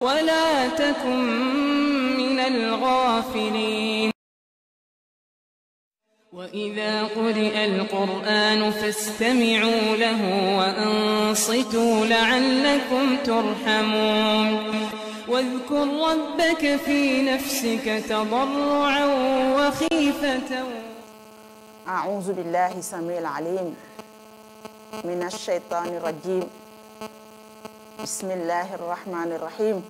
ولا تكن من الغافلين وإذا قرئ القرآن فاستمعوا له وأنصتوا لعلكم ترحمون واذكر ربك في نفسك تضرعا وخيفة أعوذ بالله السميع العليم من الشيطان الرجيم بسم الله الرحمن الرحيم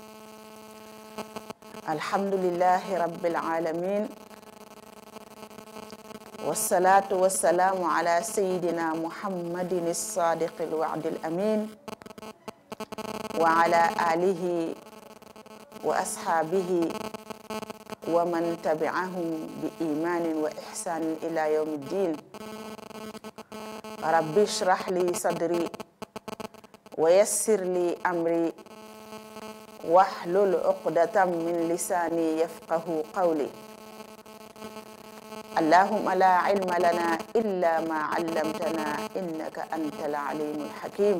الحمد لله رب العالمين والصلاة والسلام على سيدنا محمد الصادق الوعد الأمين وعلى آله وأصحابه ومن تبعهم بإيمان وإحسان إلى يوم الدين رب اشرح لي صدري ويسر لي أمري واحلل عقدة من لساني يفقه قولي اللهم لا علم لنا إلا ما علمتنا إنك أنت العليم الحكيم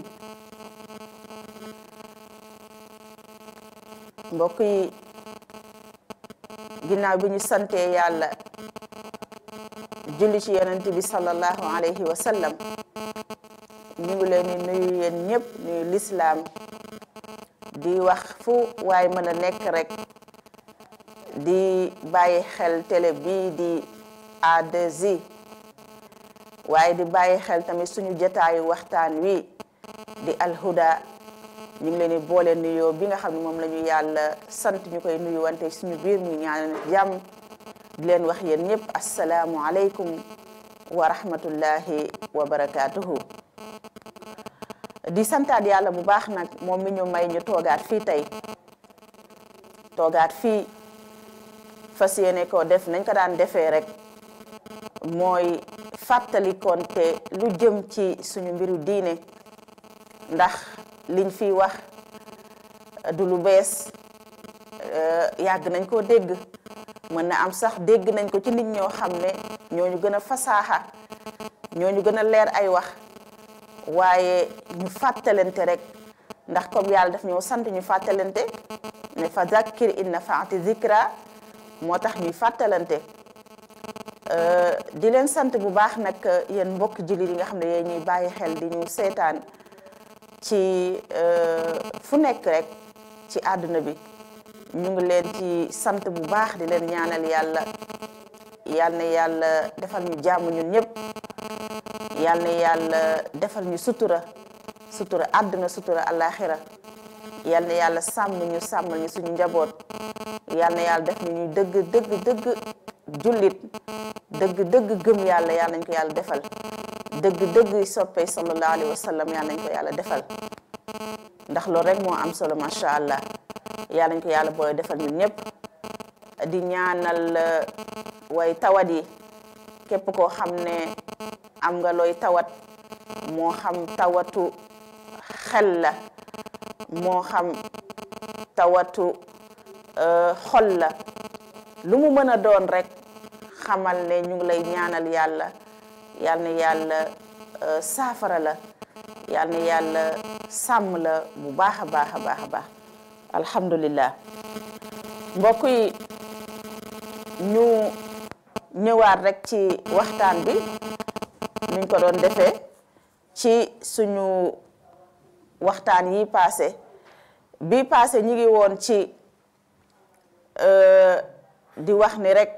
mbokk yi ginnaaw bi ñu sante yàlla julli ci yonent bi sallallahu alayhi wa sallam ñu ngi leen di nuyu yéen ñëpp nuyu lislaam di wax fu waaye mën a nekk rek di bàyyi xel télé bii di A2I waaye di bàyyi xel tamit suñu jotaayu waxtaan wi di alhuda ñu ngi leen di boole nuyoo bi nga xam ne moom la ñu yàlla sant ñu koy nuyu wante suñu biir muy ñaanal jàmm di leen wax yéen ñëpp asalaamu aleykum wa rahmatullahi wa barakaatuhu di santaat yàlla bu baax nag moom mi ñu may ñu toogaat fii tey toogaat fii fas yéene ko def nañ ko daan defee rek mooy fàttali konte lu jëm ci suñu mbiru diine ndax liñ fi wax du lu bees yàgg nañ koo dégg mën na am sax dégg nañ ko ci nit ñoo xam ne ñooñu gën a fasaaxa ñooñu gën a leer ay wax waaye ñu fàttalante rek ndax comme yàlla daf ñoo sant ñu fàttalante ne fa zakkir in nafaati zikra moo tax ñuy fàttalante di leen sant bu baax nag yéen mbokk jullit yi nga xam ne yéen ñuy bàyyi xel di ñu seetaan ci fu nekk rek ci àdduna bi ñu ngi leen ci sant bu baax di leen ñaanal yàlla yal na yàlla defal ñu jàmm ñun ñëpp yal na yàlla defal ñu sutura àdduna sutura àllaaxira yal na yàlla sàmmal ñu suñu njaboot yal na yàlla def ñu dëgg jullit dëgg gëm yàlla yal nañ ko yàlla defal dëgg soppee sallallahu alayhi wa sallam yal nañ ko yàlla defal ndax loolu rek moo am solo macha allah yal nañ ko yàlla booy defal ñun ñëpp di ñaanal way tawat yi képp koo xam ne am nga looy tawat moo xam tawatu xel la moo xam tawatu xol la lu mu mën a doon rek xamal ne ñu ngi lay ñaanal yàlla yal na yàlla saafara la yal na yàlla sàmm la bu baax a baax alhamdulillah mbokk yi ñu ñëwaat rek ci waxtaan bi nuñ ko doon defee ci suñu waxtaan yi bi passé ñu ngi woon ci di wax ni rek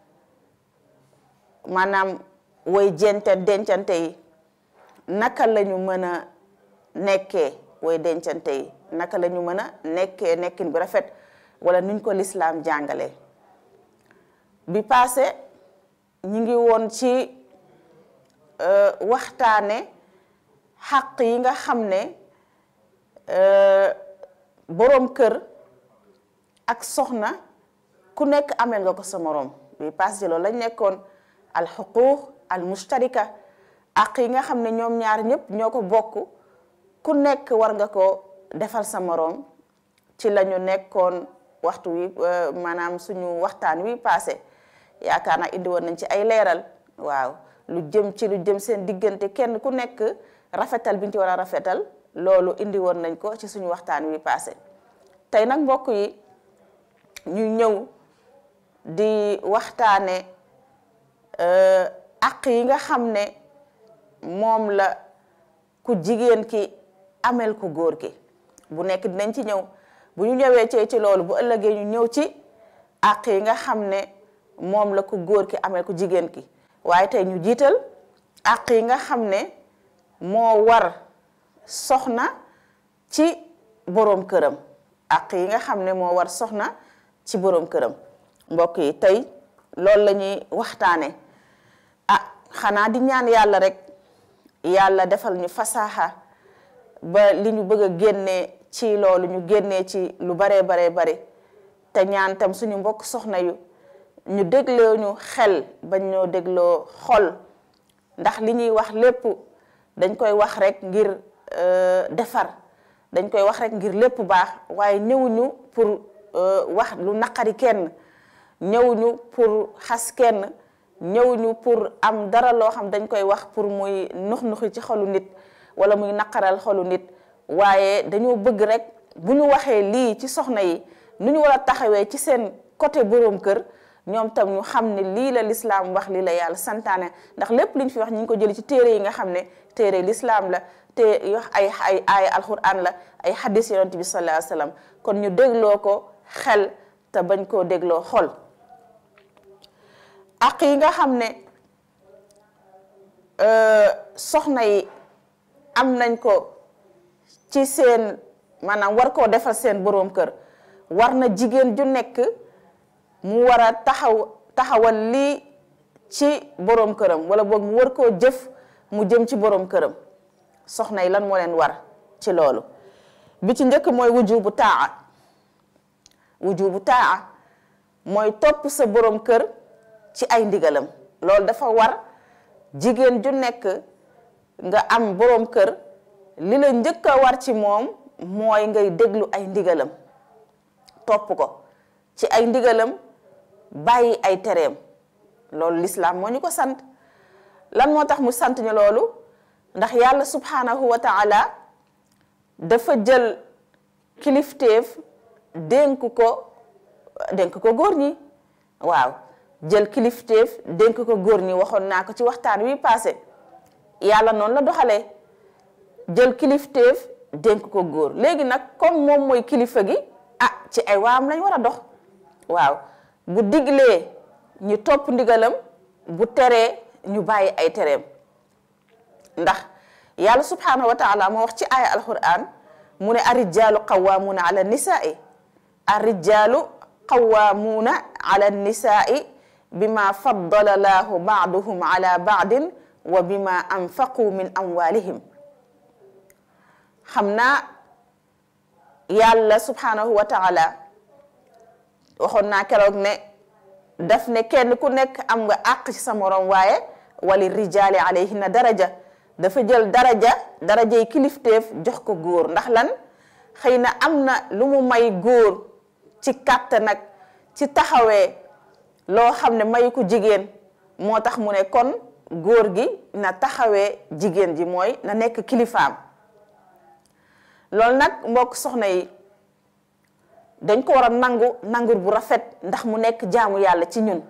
maanaam way dencante yi naka la ñu mën a nekkee way dencante yi naka la ñu mën a nekkee nekkin bu rafet wala nuñ ko lislaam jàngale bi passé ñu ngi woon ci waxtaane xaq yi nga xam ne boroom kër ak soxna ku nekk amel nga ko sa moroom bi passé loolu lañ nekkoon al xuquuq al mushtarika ak yi nga xam ne ñoom ñaar ñëpp ñoo ko bokk ku nekk war nga ko defal sa moroom ci la ñu nekkoon waxtu wi maanaam suñu waxtaan wi passé yaakaar naa indi woon nañ ci ay leeral waaw lu jëm seen diggante kenn ku nekk rafetal bi ñu ci war a rafetal loolu indi woon nañ ko ci suñu waxtaan wi passé tey nag mbokk yi ñu ñëw di waxtaane àq yi nga xam ne moom la ku jigéen ki amel ku góor ki bu nekk dinañ ci ñëw bu ñu ñëwee ci loolu bu ëllëgee ñu ñëw ci àq yi nga xam ne moom la ku góor ki amel ku jigéen ki waaye tey ñu jiital àq yi nga xam ne moo war soxna ci boroom këram àq yi nga xam ne moo war soxna ci boroom këram mbokk yi tey loolu la ñuy waxtaane xanaa di ñaan yàlla rek yàlla defal ñu fasaaxa ba li ñu bëgg a génnee ci loolu ñu génnee ci lu baree bare te ñaan tam suñu mbokk soxna yu ñu dégloo ñu xel bañ ñoo dégloo xol ndax li ñuy wax lépp dañ koy wax rek ngir defar dañ koy wax rek ngir lépp baax waaye ñëwuñu pour wax lu naqari kenn ñëwuñu pour xas kenn ñëwuñu pour am dara loo xam dañ koy wax pour muy nux-nuxi ci xolu nit wala muy naqaral xolu nit waaye dañoo bëgg rek bu ñu waxee lii ci soxna yi nu ñu war a taxawee ci seen côté boroom kër ñoom tam ñu xam ne lii la lislaam wax lii la yàlla santaane ndax lépp liñ fi wax ñu ngi ko jëli ci téere yi nga xam ne téere lislaam la te wax ay aaya alquran la ay hadis yonent bi sallallahu alayhi wasallam kon ñu dégloo ko xel te bañ koo dégloo xol àq yi nga xam ne soxna yi am nañ ko ci seen maanaam war koo defal seen boroom kër war na jigéen ju nekk mu war a taxawal lii ci boroom këram wala boog mu war koo jëf mu jëm ci boroom këram soxna yi lan moo leen war ci loolu bi ci njëkk mooy wujubu taa mooy topp sa boroom kër ci ay ndigalam loolu dafa war jigéen ju nekk nga am boroom kër li la njëkk a war ci moom mooy ngay déglu ay ndigalam topp ko ci ay ndigalam bàyyi ay tereem loolu lislaam moo ñu ko sant lan moo tax mu sant ñu loolu ndax yàlla subhanahu wa taala dafa jël kilifteef dénk ko góor ñi waaw jël kilifteef dénk ko góor ñi waxoon naa ko ci waxtaan wi passé yàlla noonu la doxalee jël kilifteef dénk ko góor léegi nag comme moom mooy kilifa gi ci ay waam lañ war a dox waaw bu diglee ñu topp ndigalam bu teree ñu bàyyi ay tereem ndax yàlla subhanahu wa taala moo wax ci aaya alquran mu ne arrijaalu qawwaamuuna ala nisaa'i arrijaalu qawwaamuuna ala nisaa'i bima faddala laahu ba'dahum ala ba'din wa bima anfaqu min amwalihim xam naa yàlla subhanahu wa taala waxoon naa keroog ne daf ne kenn ku nekk am nga àq ci sa morom waaye wali rijaali alayhinna daraja dafa jël darajay kilifteef jox ko góor ndax lan xëy na am na lu mu may góor ci kàttan nag ci taxawee loo xam ne mayu ko jigéen moo tax mu ne kon góor gi na taxawee jigéen ji mooy na nekk kilifaam loolu nag mbokk soxna yi dañ ko war a nangur bu rafet ndax mu nekk jaamu yàlla ci ñun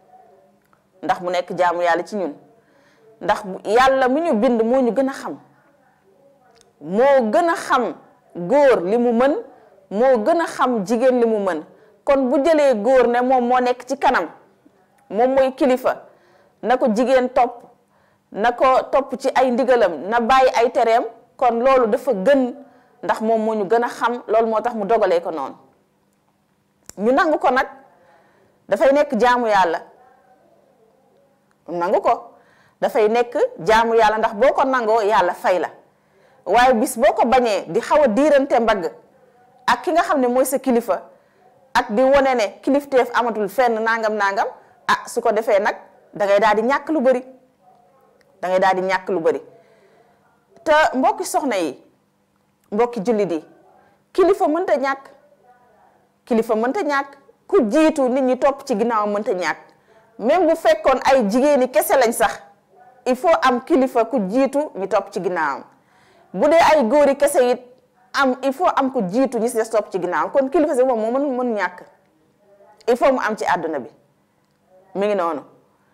ndax yàlla mu ñu bind moo ñu gën a xam moo gën a xam góor li mu mën moo gën a xam jigéen li mu mën kon bu jëlee góor ne moom moo nekk ci kanam moom mooy kilifa na ko jigéen topp na ko topp ci ay ndigalam na bàyyi ay tereem kon loolu dafa gën ndax moom moo ñu gën a xam loolu moo tax mu dogalee ko noonu ñu nangu ko nag dafay nekk jaamu yàlla nangu ko dafay nekk jaamu yàlla ndax boo ko nangoo yàlla fay la waaye bis boo ko bañee di xaw a diirante mbagg ak ki nga xam ne mooy sa kilifa ak di wone ne kilifteef amatul fenn nangam su ko defee nag dangay daal di ñàkk lu bari te mbokki soxna yi mbokki jullit yi kilifa mënta ñàkk ku jiitu nit ñi topp ci ginnaaw mënta ñàkk même bu fekkoon ay jigéeni kese lañ sax il faut am kilifa ku jiitu ñu topp ci ginnaawam bu dee ay góori kese it am il faut am ko jiitu ñi si des topp ci ginnaaw kon kilifa si moom moo mën ñàkk il faut mu am ci àdduna bi mi ngi noonu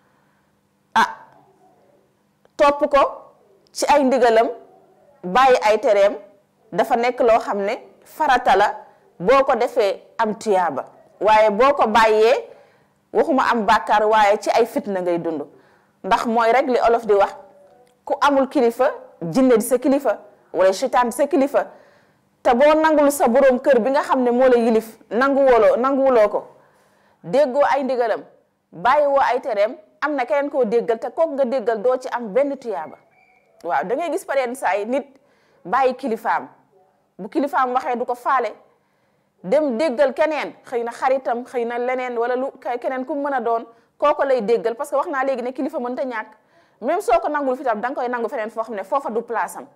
topp ko ci ay ndigalam bàyyi ay tereem dafa nekk loo xam ne farata la boo ko defee am tuyaaba waaye boo ko bàyyee waxuma am bàkkaar waaye ci ay fitna ngay dund ndax mooy rek li olof di wax ku amul kilifa jinne di sa kilifa wala seytaan di sa kilifa te boo nangul sa boroom kër bi nga xam ne moo la yilif nanguwuloo ko déggoo ay ndigalam bàyyiwoo ay tereem am na keneen koo déggal te kooku nga déggal doo ci am benn tuyaaba waaw da ngay gis pareen saa yi nit bàyyi kilifaam bu kilifaam waxee du ko faale dem déggal keneen xëy na xaritam xëy na leneen wala lu keneen ku mën a doon kooko lay déggal parce que wax naa léegi ne kilifa mënta ñàkk même soo ko nangul fi tam da nga koy nangu feneen foo xam ne foofa du place am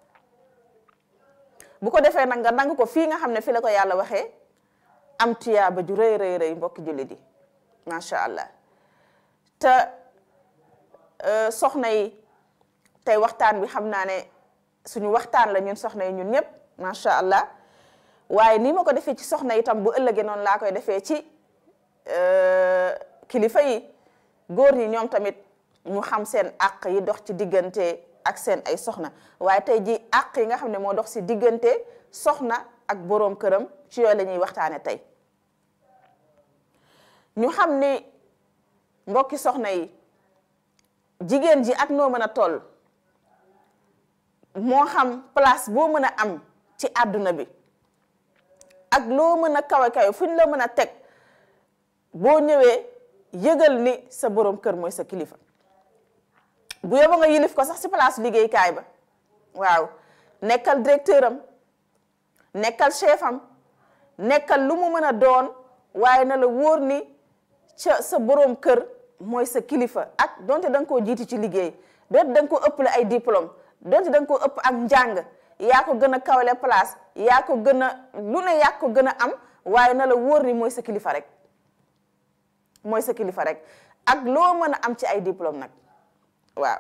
bu ko defee nag nga nangu ko fii nga xam ne fi la ko yàlla waxee am tuyaaba ju rëy rëy rëy mbokki jullit yi macha allah te soxna yi tey waxtaan bi xam naa ne suñu waxtaan la ñun soxna yi ñun ñëpp macha allah waaye ni ma ko defee ci soxna itam bu ëllëgee noonu laa koy defee ci kilifa yi góor ñi ñoom tamit ñu xam seen àq yi dox ci diggante ak seen ay soxna waaye tey ji àq yi nga xam ne moo dox si diggante soxna ak boroom këram ci yooyu la ñuy waxtaane tey ñu xam ni mbokki soxna yi jigéen ji ak noo mën a toll moo xam place boo mën a am ci àdduna bi ak loo mën a kawe kawe fu ñu la mën a teg boo ñëwee yëgal ni sa boroom kër mooy sa kilifa bu yóbbu nga yilif ko sax ci place liggéeykaay ba waaw nekkal directeur am nekkal chef am nekkal lu mu mën a doon waaye na la wóor ni ca sa boroom kër mooy sa kilifa ak donte da nga koo jiiti ci liggéey donte da nga koo ëppale ay diplôme donte da nga koo ëpp ak njàng yaa ko gën a kawale place yaa ko gën a lu ne yaa ko gën a am waaye na la wóor ni mooy sa kilifa rek mooy sa kilifa rek ak loo mën a am ci ay diplôme nag waaw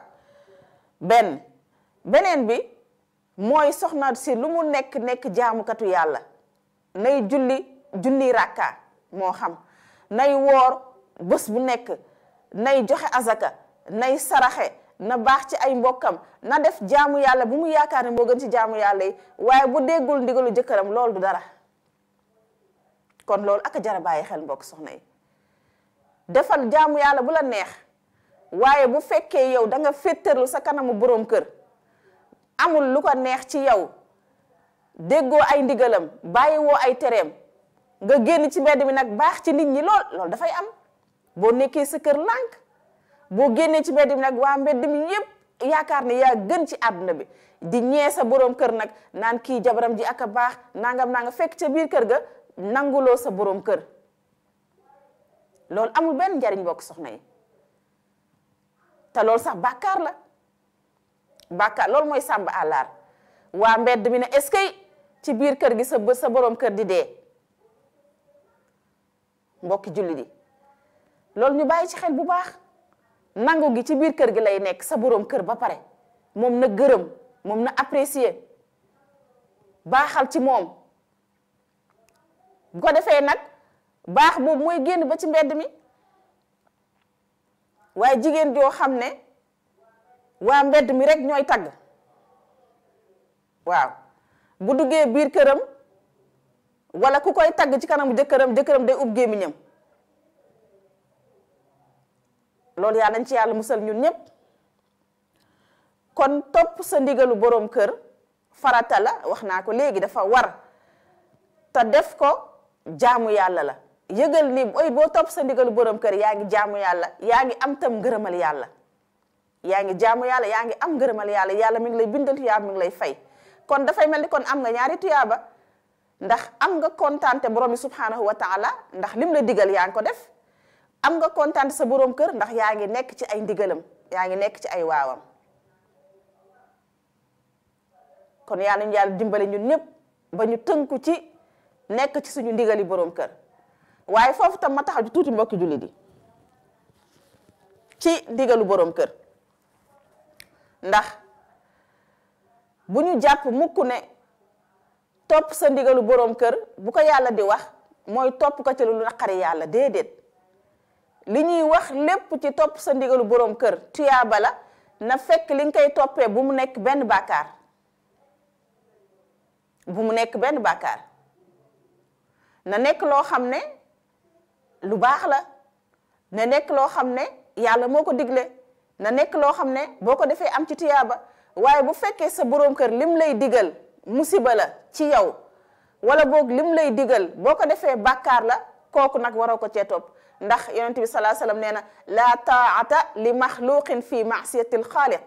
beneen bi mooy soxna si lu mu nekk jaamukatu yàlla nay julli rakka moo xam nay woor bés bu nekk nay joxe azaka nay saraxe na baax ci ay mbokkam na def jaamu yàlla bu mu yaakaar ne moo gën ci jaamu yàlla yi waaye bu déggul ndigalu jëkkëram loolu du dara kon loolu ak jara bàyyi xel mbokk soxna yi defal jaamu yàlla bu la neex waaye bu fekkee yow da nga féttarlu sa kanamu boroom kër amul lu ko neex ci yow déggoo ay ndigalam bàyyiwoo ay tereem nga génn ci mbedd mi nag baax ci nit ñi loolu dafay am boo nekkee sa kër lànk boo génnee ci mbedd mi nag waa mbedd mi yépp yaakaar ne yaa gën ci àdduna bi di ñee sa boroom kër nag naan kii jabaram ji ak a baax nangam nanga fekk ca biir kër ga nanguloo sa boroom kër loolu amul benn njariñ bokk soxna yi te loolu sax bàkkaar la bàkkaar loolu mooy sàmba àllaar waa mbedd mi ne est-ce que ci biir kër gi sa boroom kër di dee mbokki jullit yi loolu ñu bàyyi ci xel bu baax nangu gi ci biir kër gi lay nekk sa boroom kër ba pare moom na gërëm moom na apprécier baaxal ci moom bu ko defee nag baax boobu mooy génn ba ci mbedd mi waaye jigéen joo xam ne waa mbedd mi rek ñooy tagg waaw bu duggee biir këram wala ku koy tagg ci kanamu jëkkëram day ub gémmiñam loolu yaa nañ ci yàlla musal ñun ñëpp kon topp sa ndigalu boroom kër farata la wax naa ko léegi dafa war te def ko jaamu yàlla la yëgal ni boo topp sa ndigalu boroom kër yaa ngi jaamu yàlla yaa ngi am tam ngërëmal yàlla yaa ngi jaamu yàlla yaa ngi am ngërëmal yàlla yàlla mi ngi lay bindal tuyaaba mi ngi lay fay kon dafay mel ni kon am nga ñaari tuyaaba ndax am nga kontaante borom bi subhanahu wa taala ndax lim la digal yaa ngi ko def am nga kontaante sa boroom kër ndax yaa ngi nekk ci ay ndigalam yaa ngi nekk ci ay waawam kon yàlla ñu yàlla dimbale ñun ñëpp ba ñu tënku ci nekk ci suñu ndigali boroom kër waaye foofu tam ma taxaw ci tuuti mbokki jullit yi ci ndigalu boroom kër ndax bu ñu jàpp mukk ne topp sa ndigalu boroom kër bu ko yàlla di wax mooy topp ko ci lu naqari yàlla déedéet li ñuy wax lépp ci topp sa ndigalu boroom kër tuyaaba la na fekk li nga koy toppee bu mu nekk benn bàkkaar bu mu nekk benn bàkkaar na nekk loo xam ne lu baax la na nekk loo xam ne yàlla moo ko digle na nekk loo xam ne boo ko defee am ci tuyaaba waaye bu fekkee sa boroom kër lim lay digal musiba la ci yow wala boog lim lay digal boo ko defee bàkkaar la kooku nag waroo ko cee topp ndax yonent bi sallallahu alayhi wasallam nee na laa taa'ata li maxluqin fi ma'siyatil xaaliq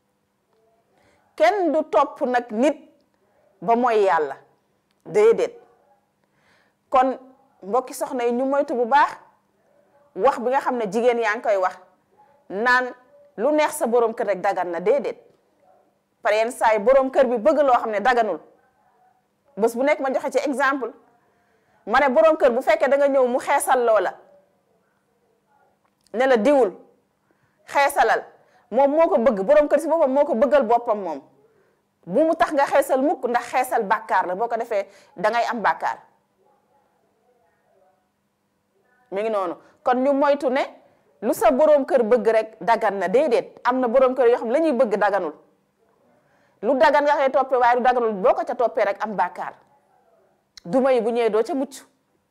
kenn du topp nag nit ba mooy yàlla déedéet kon mbokki soxna yi ñu moytu bu baax wax bi nga xam ne jigéen yaa ngi koy wax naan lu neex sa boroom kër rek dagan na déedéet par yenn saa yi boroom kër bi bëgg loo xam ne daganul bés bu nekk ma joxe ci exemple ma ne boroom kër bu fekkee da nga ñëw mu xeesal loola ne la diwul xeesalal moom moo ko bëgg boroom kër si boppam moo ko bëggal boppam moom bu mu tax nga xeesal mukk ndax xeesal bàkkaar la boo ko defee dangay am bàkkaar mi ngi noonu kon ñu moytu ne lu sa boroom kër bëgg rek dagan na déedéet am na boroom kër yoo xam la ñuy bëgg daganul lu dagan nga koy toppee waaye lu daganul boo ko ca toppee rek am bàkkaar duma yi bu ñëwee doo ca mucc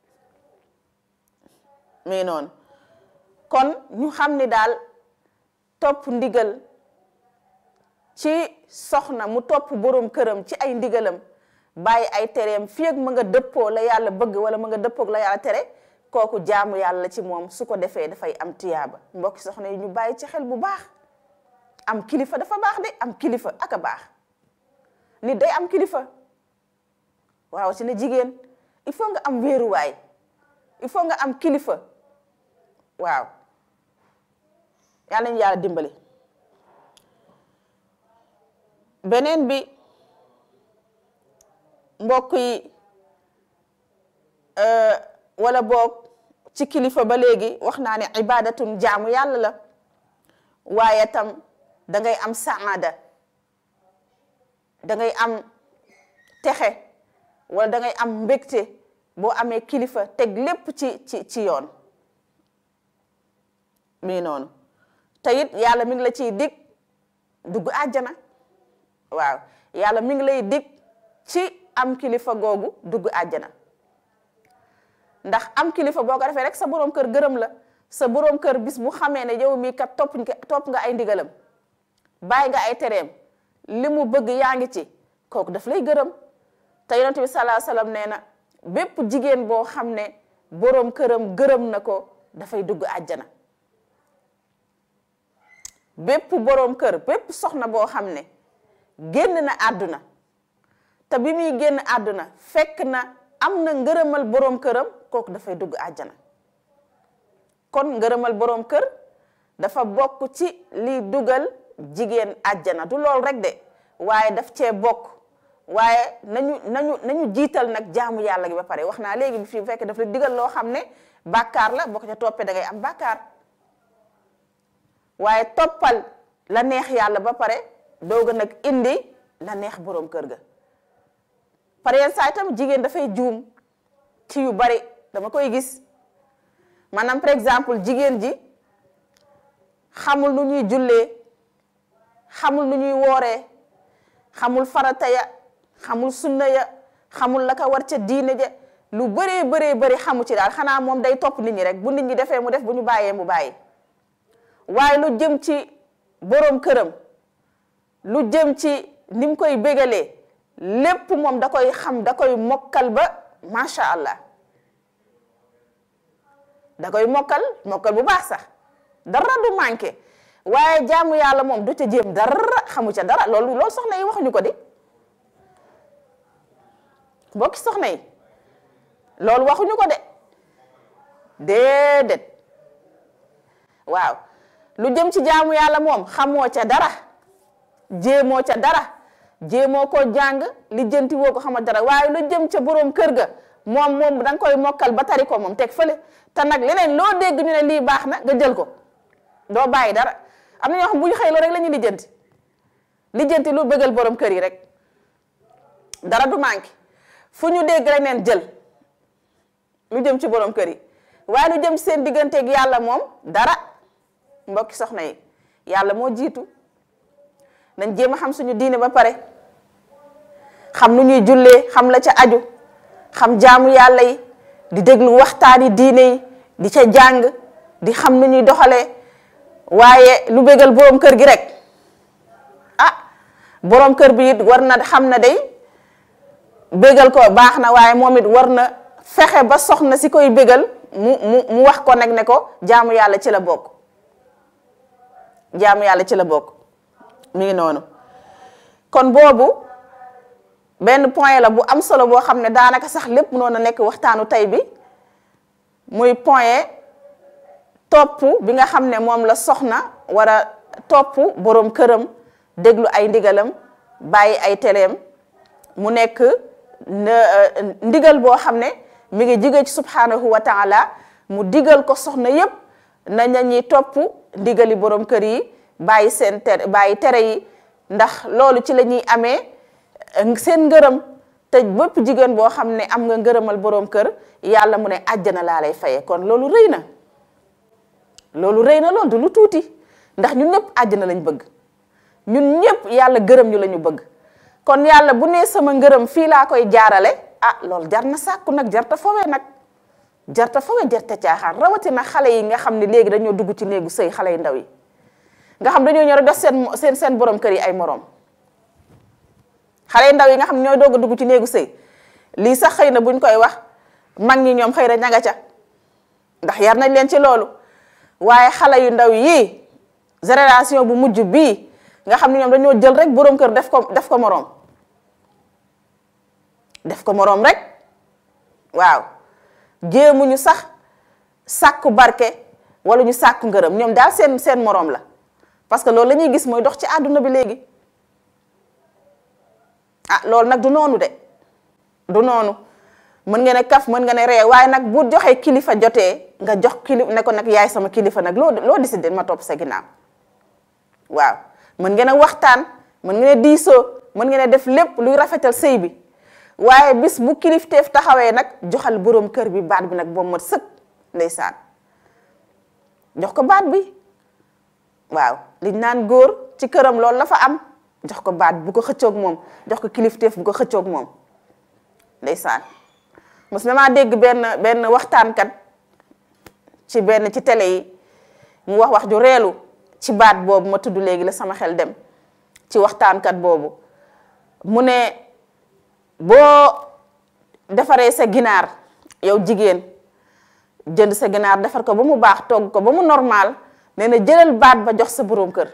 mi ngi noonu kon ñu xam ni daal topp ndigal ci soxna mu topp boroom këram ci ay ndigalam bàyyi ay tereem fii ak ma nga dëppoo la yàlla bëgg wala ma nga dëppoog la yàlla tere kooku jaamu yàlla ci moom su ko defee dafay am tiyaaba mbokki soxna yi ñu bàyyi ci xel bu baax am kilifa dafa baax de am kilifa ak a baax nit day am kilifa waaw ci ne jigéen il faut nga am wéeruwaay il faut nga am kilifa waaw yàlla nañu yàlla dimbali beneen bi mbokk yi wala boog ci kilifa ba léegi wax naa ne ibadatun jaamu yàlla la waaye tam dangay am saada dangay am texe wala dangay am mbégte boo amee kilifa teg lépp ci yoon mii noonu te it yàlla mi ngi la ciy dig dugg àjjana waaw yàlla mi ngi lay dig ci am kilifa googu dugg àjjana ndax am kilifa boo ko defee rek sa boroom kër gërëm la sa boroom kër bis bu xamee ne yow mii kat topp nga ay ndigalam bàyyi nga ay tereem li mu bëgg yaa ngi ci kooku daf lay gërëm te yonent bi sallallahu alayhi wasallam nee na bépp jigéen boo xam ne boroom këram gërëm na ko dafay dugg àjjana bépp boroom kër bépp soxna boo xam ne génn na àdduna te bi muy génn àdduna fekk na am na ngërëmal boroom këram kooku dafay dugg àjjana kon ngërëmal boroom kër dafa bokk ci liy dugal jigéen àjjana du lool rek de waaye daf cee bokk waaye nañu jiital nag jaamu yàlla gi ba pare wax naa léegi bi fii bu fekkee daf la digal loo xam ne bàkkaar la boo ko ca toppee da ngay am bàkkaar waaye toppal la neex yàlla ba pare dooga nag indi la neex boroom kër ga par yenn saa itam jigéen dafay juum ci yu bari dama koy gis maanaam par exemple jigéen ji xamul nu ñuy jullee xamul nu ñuy wooree xamul farata ya xamul sunna ya xamul la ko war ca diine ja lu bëree xamu ci daal xanaa moom day topp nit ñi rek bu nit ñi defee mu def bu ñu bàyyee mu bàyyi waaye lu jëm ci boroom këram lu jëm ci ni mu koy bégalee lépp moom da koy xam da koy mokkal ba macha allah da koy mokkal bu baax sax dara du manqué waaye jaamu yàlla moom du ca jéem dara xamu ca dara loolu soxna yi waxuñu ko di mbokki soxna yi loolu waxuñu ko de déedéet waaw lu jëm ci jaamu yàlla moom xamoo ca dara jéemoo ca dara jéemoo ko jàng li jënti woo ko xama dara waaye lu jëm ca boroom kër ga moom da nga koy mokkal ba tari ko moom teg fële te nag leneen loo dégg ñu ne lii baax na nga jël ko doo bàyyi dara am na ñoo xam bu ñu xëy loo rek la ñuy lijjanti lu bëggal boroom kër yi rek dara du manqué fu ñu dégg rek neen jël lu jëm ci borom kër yi waaye lu jëm ci seen digganteeg yàlla moom dara. mbokki soxna yi yàlla moo jiitu nañ jéem a xam suñu diine ba pare xam nu ñuy jullee xam la ca aju xam jaamu yàlla yi di déglu waxtaani diine yi di ca jàng di xam nu ñuy doxalee waaye lu bégal borom kër gi rek ah borom kër bi it war na xam na day bégal ko baax na waaye moom it war na fexe ba soxna si koy bégal mu wax ko nag ne ko jaamu yàlla ci la bokk jaamu yàlla ci la bokk mi ngi noonu kon boobu benn point la bu am solo boo xam ne daanaka sax lépp noonu a nekk waxtaanu tey bi muy point topp bi nga xam ne moom la soxna war a topp boroom këram déglu ay ndigalam bàyyi ay tereem mu nekk ndigal boo xam ne mi ngi jóge ci subhanahu wa taala mu digal ko soxna yépp nañ ñuy topp ndigali boroom kër yi bàyyi seen bàyyi tere yi ndax loolu ci la ñuy amee seen ngërëm te bépp jigéen boo xam ne am nga ngërëmal boroom kër yàlla mu ne àjjana laa lay faye kon loolu rëy na loolu du lu tuuti ndax ñun ñëpp àjjana lañ bëgg ñun ñëpp yàlla gërëm ñu la ñu bëgg kon yàlla bu nee sama ngërëm fii laa koy jaarale ah loolu jar na sàkku nag jarta fowe nag jarta fowe jarta caaxaan rawatina xale yi nga xam ne léegi dañoo dugg ci néegu sëy xale yu ndaw yi nga xam dañoo ñor a def seen borom kër yi ay moroom xale yu ndaw yi nga xam ne ñooy doog a dugg ci néegu sëy lii sax xëy na buñ koy wax mag ñi ñoom xëy na ñanga ca ndax yar nañ leen ci loolu waaye xale yu ndaw yii génération bu mujj bii nga xam ne ñoom dañoo jël rek borom kër def ko moroom def ko moroom rek waaw jéemuñu sax sàkku barke wala ñu sàkku ngërëm ñoom daal seen moroom la parce que loolu la ñuy gis mooy dox ci àdduna bi léegi ah loolu nag du noonu de du noonu mën nga ne kaf mën nga ne ree waaye nag bu joxee kilifa jotee nga jox kilifa ne ko nag yaay sama kilifa nag loo décidé ma topp sa ginnaaw waaw mën nga ne waxtaan mën nga ne diisoo mën nga ne def lépp luy rafetal sëy bi waaye bis bu kilifteef taxawee nag joxal boroom kër bi baat bi nag boo mat sëkk ndeysaan jox ko baat bi waaw liñ naan góor ci këram loolu la fa am jox ko baat bu ko xëccoog moom jox ko kilifteef bu ko xëccoog moom ndeysaan mos na maa dégg benn waxtaankat ci télé yi mu wax ju reelu ci baat boobu ma tudd léegi la sama xel dem ci waxtaankat boobu mu ne boo defaree sa ginaar yow jigéen jënd sa ginaar defar ko ba mu baax togg ko ba mu normal nee na jëlal baat ba jox sa boroom kër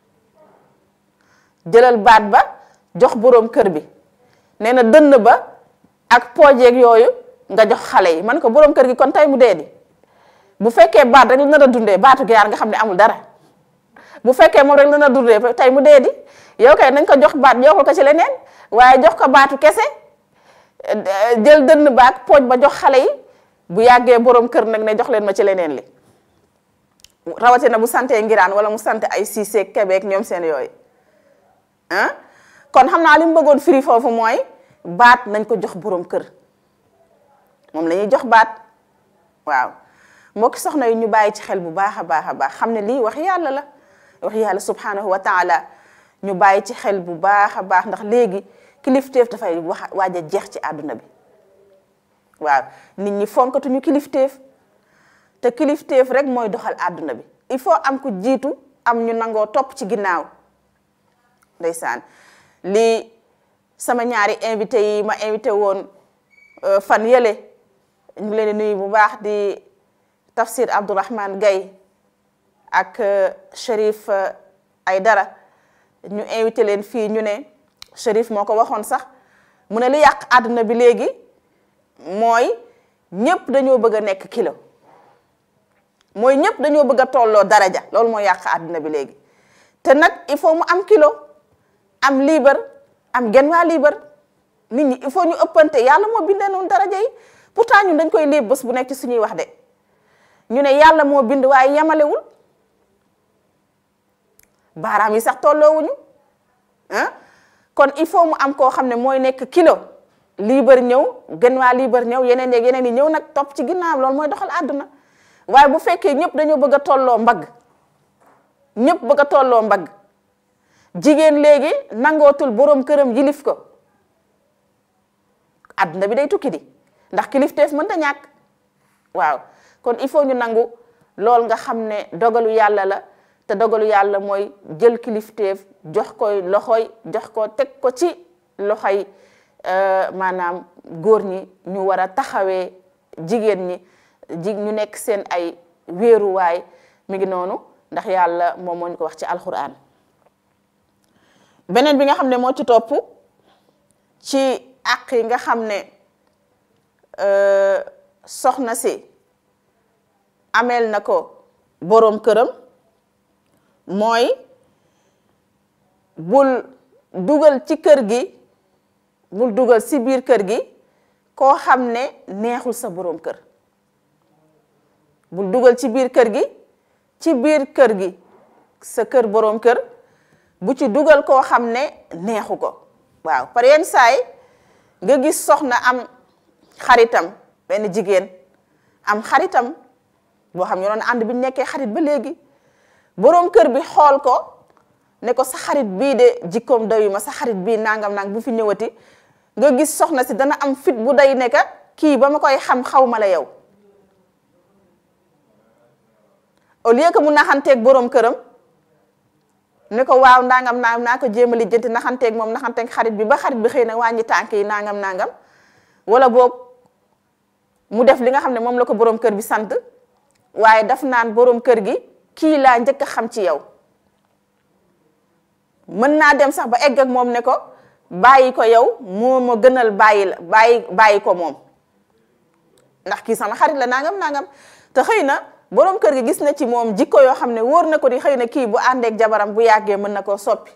jëlal baat ba jox boroom kër bi nee na dënn ba ak poojeeg yooyu nga jox xale yi man ko boroom kër gi kon tey mu dee di bu fekkee baat rek la nar a dundee baatu ginaar nga xam ne amul dara bu fekkee moom rek la nar a dundee tey mu dee di yow kay nañ ko jox baat yokkul ko ci leneen waaye jox ko baatu kese jël dënn ba ak pooj ba jox xale yi bu yàggee boroom kër nag ne jox leen ma ci leneen li rawatina bu santee ngiraan wala mu sant ay Siise Kebeek ñoom seen yooyu ah kon xam naa li mu bëggoon firi foofu mooy baat nañ ko jox boroom kër moom la ñuy jox baat waaw mbokki soxna yi ñu bàyyi ci xel bu baax a baax xam ne lii wax yàlla la wax yàlla subhanahu wa taala ñu bàyyi ci xel bu baax a baax ndax léegi kilifteef dafay waaj a jeex ci àdduna bi waaw nit ñi fonkatuñu kilifteef te kilifteef rek mooy doxal àdduna bi il faut am ku jiitu am ñu nangoo topp ci ginnaaw ndeysaan lii sama ñaari invité yi ma invité woon fan yële ñu ngi leen di nuyu bu baax di Tafsir Abdourahmane Gaye ak Chérif Aydara ñu invité leen fii ñu ne Chérif moo ko waxoon sax mu ne li yàq àdduna bi léegi mooy ñépp dañoo bëgg a nekk kilo mooy ñépp dañoo bëgg a tolloo daraja loolu mooy yàq àdduna bi léegi te nag il faut mu am kilo am liibar am genn waa liibar nit ñi il faut ñu ëppante yàlla moo bindee noonu daraja yi pourtant ñun dañ koy léeb bés bu nekk ci suñuy wax de ñu ne yàlla moo bind waaye yamalewul baaraam yi sax tolloowuñu ah kon il faut mu am koo xam ne mooy nekk kilo liibar ñëw gën waa liibar ñëw yeneen yeeg yeneen yi ñëw nag topp ci ginnaaw loolu mooy doxal àdduna waaye bu fekkee ñëpp dañoo bëgg a tolloo mbagg ñëpp bëgg a tolloo mbagg jigéen léegi nangootul boroom këram yilif ko àdduna bi day tukki di ndax kilifteef mënta ñàkk waaw kon il faut ñu nangu lool nga xam ne dogalu yàlla la te dogalu yàlla mooy jël kilifteef jox koy loxoy jox ko teg ko ci loxoy maanaam góor ñi ñu war a taxawee jigéen ñi ñu nekk seen ay wéeruwaay mi ngi noonu ndax yàlla moom moo ñu ko wax ci alxuraan beneen bi nga xam ne moo ci topp ci àq yi nga xam ne soxna si ameel na ko boroom këram mooy bul dugal ci kër gi bul dugal ci biir kër gi koo xam ne neexul sa boroom kër bul dugal ci biir kër gi sa kër boroom kër bu ci dugal koo xam ne neexu ko waaw par yenn saay nga gis soxna am xaritam benn jigéen am xaritam boo xam ne doon ànd bi nekkee xarit ba léegi boroom kër bi xool ko ne ko sa xarit bii de jikkoom doyu ma sa xarit bii nangam nang bu fi ñëwati nga gis soxna si dana am fit bu day nekka kii ba ma koy xam xaw ma la yow au lieu que mu naxanteeg boroom këram ne ko waaw nangam nangam naa ko jéem a lijjanti naxanteeg moom naxanteeg xarit bi ba xarit bi xëy na wàññi tànk yi nangam nangam wala boog mu def li nga xam ne moom la ko boroom kër bi sant waaye daf naan boroom kër gi kii laa njëkk a xam ci yow mën naa dem sax ba egg ak moom ne ko bàyyi ko yow moo ma gënal bàyyi ko moom ndax kii sama xarit la nangam nangam te xëy na boroom kër gi gis na ci moom jikko yoo xam ne wóor na ko di xëy na kii bu àndeek jabaram bu yàggee mën na koo soppi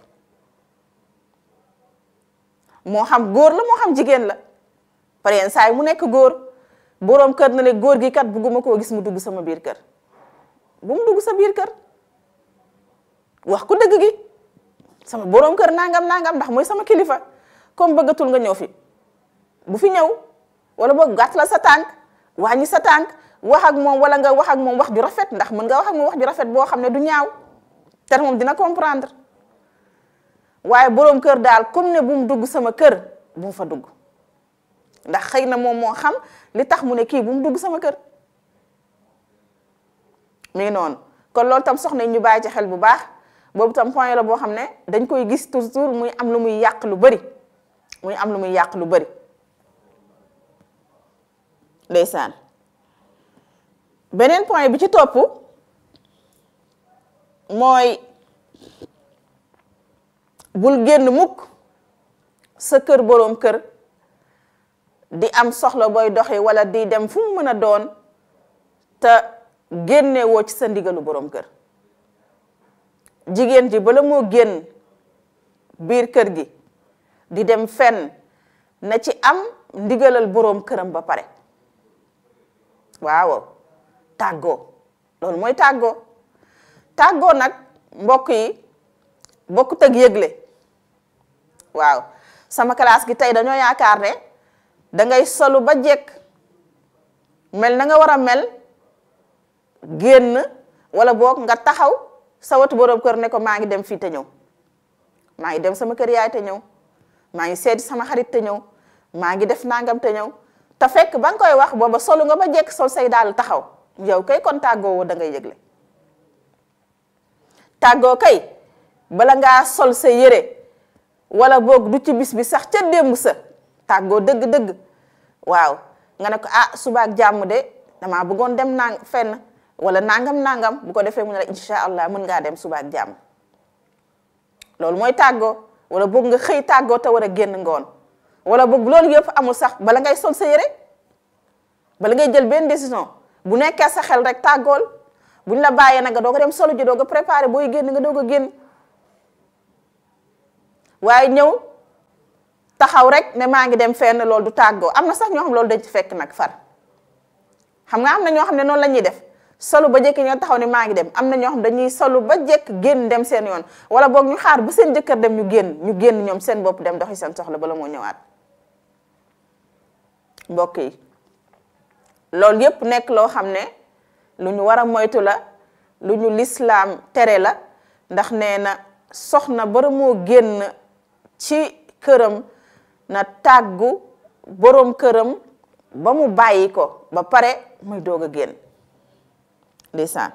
moo xam góor la moo xam jigéen la par yenn saa yi mu nekk góor boroom kër na le góor gi kat bugguma koo gis mu dugg sama biir kër bu mu dugg sa biir kër wax ku dëgg gi sama boroom kër nangam nangam ndax mooy sama kilifa comme bëggatul nga ñëw fi bu fi ñëw wala boog gàtt la sa tànk wàññi sa tànk wax ak moom wala nga wax ak moom wax ju rafet ndax mën nga wax ak moom wax ju rafet boo xam ne du ñaaw te moom dina comprendre waaye boroom kër daal comme ne bu mu dugg sama kër bu mu fa dugg ndax xëy na moom moo xam li tax mu ne kii bu mu dugg sama kër mi ngi noonu kon loolu tam soxna yi ñu bàyyi ci xel bu baax boobu tam point la boo xam ne dañ koy gis toujours muy am lu muy yàq lu bari ndeysaan beneen point bi ci topp mooy bul génn mukk sa kër boroom kër di am soxla booy doxi walla di dem fu mu mën a doon te génnewoo ci sa ndigalu boroom kër jigéen ji bala moo génn biir kër gi di dem fenn na ci am ndigalal boroom këram ba pare waaw tàggoo loolu mooy tàggoo nag mbokk yi bokkut ak yëgle waaw sama classe gi tey dañoo yaakaar ne dangay solu ba jekk mel na nga war a mel génn wala boog nga taxaw sa watu boroom kër ne ko maa ngi dem fii te ñëw maa ngi dem sama kër yaay te ñëw maa ngi seeti sama xarit te ñëw maa ngi def nangam te ñëw te fekk ba nga koy wax booba solu nga ba jekk sol say daal taxaw yow kay kon tàggoo woo da ngay yëgle tàggoo kay bala ngaa sol sa yére wala boog du ci bis bi sax ca démb sa tàggoo dëgg-dëgg waaw nga ne ko ah suba ak jàmm de damaa bëggoon dem fenn wala nangam bu ko defee mu ne la incha allah mën ngaa dem suba ak jàmm loolu mooy tàggoo wala boog nga xëy tàggoo te war a génn ngoon wala boog loolu yëpp amul sax bala ngay sol sa yére bala ngay jël benn décision bu nekkee sa xel rek tàggool buñ la bàyyee nag nga doog a dem solo ji doog a préparé booy génn nga doog a génn waaye ñëw taxaw rek ne maa ngi dem fenn loolu du tàggoo am na sax ñoo xam loolu dañ ci fekk nag far xam nga am na ñoo xam ne noonu la ñuy def solu ba jekk ñoo taxaw ne maa ngi dem am na ñoo xam dañuy solu ba jekk génn dem seen yoon wala boog ñu xaar ba seen jëkkër dem ñu génn ñoom seen bopp dem doxi seen soxla bala moo ñëwaat mbokk yi loolu yépp nekk loo xam ne lu ñu war a moytu la lu ñu lislaam tere la ndax nee na soxna bara moo génn ci këram na tàggu boroom këram ba mu bàyyi ko ba pare muy doog a génn ndeysaan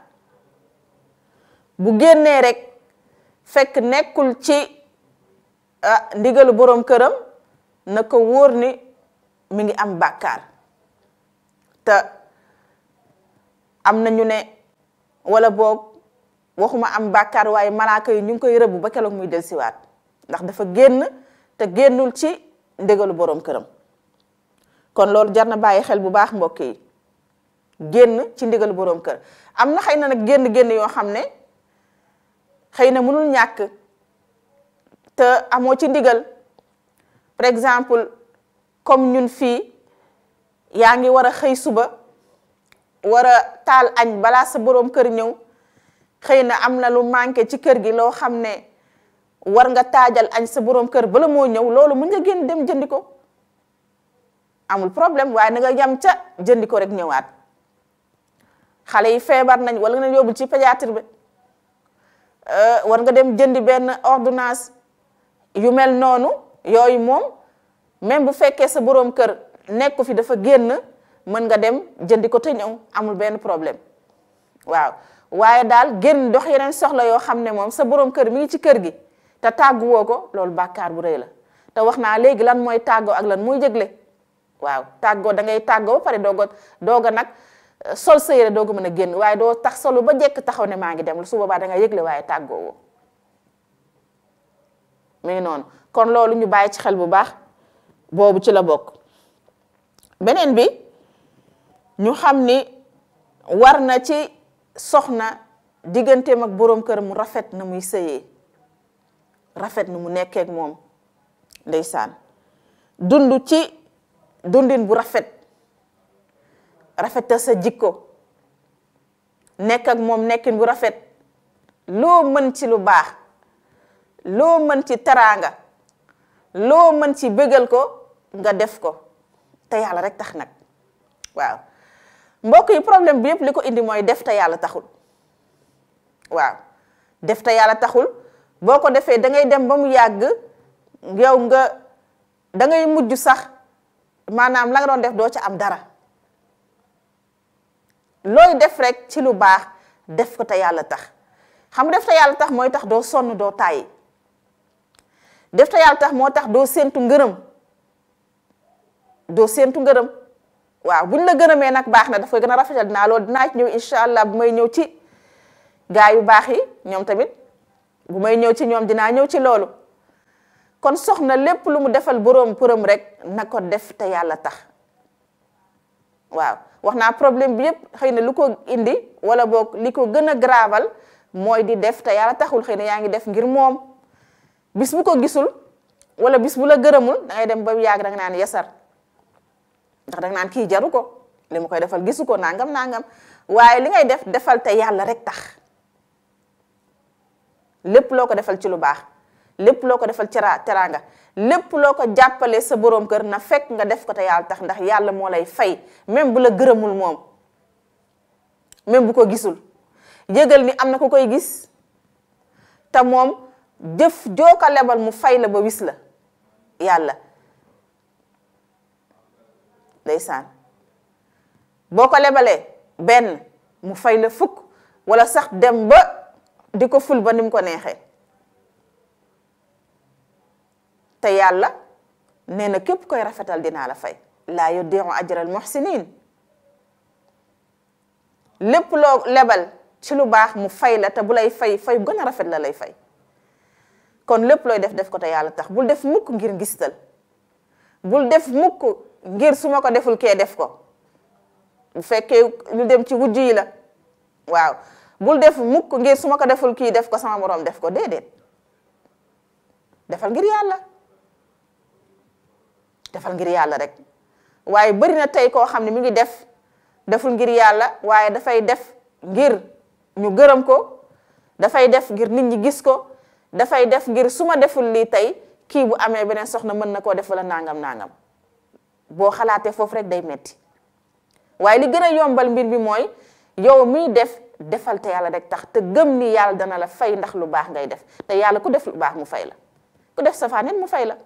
bu génnee rek fekk nekkul ci ndigalu boroom këram na ko wóor ni mi ngi am bàkkaar te am na ñu ne wala boog waxuma am bàkkaar waaye malaaka yi ñu ngi koy rëbb ba keroog muy delsiwaat ndax dafa génn te génnul ci ndigalu boroom këram kon loolu jar na bàyyi xel bu baax mbokk yi génn ci ndigalu boroom kër am na xëy na nag génn yoo xam ne xëy na mënul ñàkk te amoo ci ndigal par exemple comme ñun fii yaa ngi war a xëy suba war a taal añ balaa sa boroom kër ñëw xëy na am na lu manqué ci kër gi loo xam ne war nga taajal añ sa boroom kër bala moo ñëw loolu mën nga génn dem jëndi ko amul problème waaye na nga yam ca jëndi ko rek ñëwaat xale yi feebar nañ wala nga yóbbu ci pédiatre bi war nga dem jëndi benn ordonnance yu mel noonu yooyu moom même bu fekkee sa boroom kër nekku fi dafa génn mën nga dem jëndi ko te ñëw amul benn problème waaw waaye daal génn dox yeneen soxla yoo xam ne moom sa boroom kër mi ngi ci kër gi te tàgguwoo ko loolu bàkkaar bu rëy la te wax naa léegi lan mooy tàggoo ak lan mooy yëgle waaw tàggoo da ngay tàggoo ba pare dooga nag sol sa yére dooga mën a génn waaye doo tax solu ba jekk taxaw ne maa ngi dem su boobaa da nga yëgle waaye tàggoo woo mi ngi noonu kon loolu ñu bàyyi ci xel bu baax boobu ci la bokk beneen bi ñu xam ni war na ci soxna digganteem ak boroom kër mu rafet na muy sëyee rafet na mu nekkee ak moom ndeysaan dund ci dundin bu rafetal sa jikko nekk ak moom nekkin bu rafet loo mën ci lu baax loo mën ci teraanga loo mën ci bégal ko nga def ko te yàlla rek tax nag waaw mbokk yi problème bi yëpp li ko indi mooy def te yàlla taxul waaw def te yàlla taxul boo ko defee da ngay dem ba mu yàgg yow nga da ngay mujj sax maanaam la nga doon def doo ca am dara looy def rek ci lu baax def ko te yàlla tax xam def te yàlla tax mooy tax doo sonn doo tàyyi def te yàlla tax moo tax doo séentu ngërëm waaw buñ la gërëmee nag baax na dafay gën a rafetal dinaa ci ñëw incha allah bu may ñëw ci gaa yu baax yi ñoom tamit bu may ñëw ci ñoom dinaa ñëw ci loolu kon soxna lépp lu mu defal boroom përëm rek na ko def te yàlla tax waaw wax naa problème bi yépp xëy na lu ko indi wala boog li ko gën a graval mooy di def te yàlla taxul xëy na yaa ngi def ngir moom bis bu ko gisul wala bis bu la gërëmul da ngay dem ba yàgg da nga naan yasar ndax da nga naan kii jaru ko li mu koy defal gisu ko nangam waaye li ngay defal te yàlla rek tax lépp loo ko defal ci lu baax lépp loo ko defal ci teraanga lépp loo ko jàppale sa boroom kër na fekk nga def ko te yàlla tax ndax yàlla moo lay fay même bu la gërëmul moom même bu ko gisul yëgal ni am na ku koy gis te moom jëf joo ko lebal mu fay la ba wis la yàlla ndeysaan boo ko lebalee benn mu fay la fukk wala sax dem ba di ko ful ba ni mu ko neexee te yàlla nee na képp koy rafetal dinaa la fay laa yudii'u ajral muhsinin lépp loo lebal ci lu baax mu fay la te bu lay fay fay gën a rafet la lay fay kon lépp looy def ko te yàlla tax bul def mukk ngir ngistal bul def mukk ngir su ma ko deful kee def ko bu fekkee lu dem ci wujj yi la waaw bul def mukk ngir su ma ko deful kii def ko sama moroom def ko déedéet defal ngir yàlla defal ngir yàlla rek waaye bari na tey koo xam ne mi ngi deful ngir yàlla waaye dafay def ngir ñu gërëm ko dafay def ngir nit ñi gis ko dafay def ngir su ma deful lii tey kii bu amee beneen soxna mën na koo def wala nangam boo xalaatee foofu rek day metti waaye li gën a yombal mbir bi mooy yow miy defal te yàlla rek tax te gëm ni yàlla dana la fay ndax lu baax ngay def te yàlla ku def lu baax mu fay la ku def safaan nit mu fay la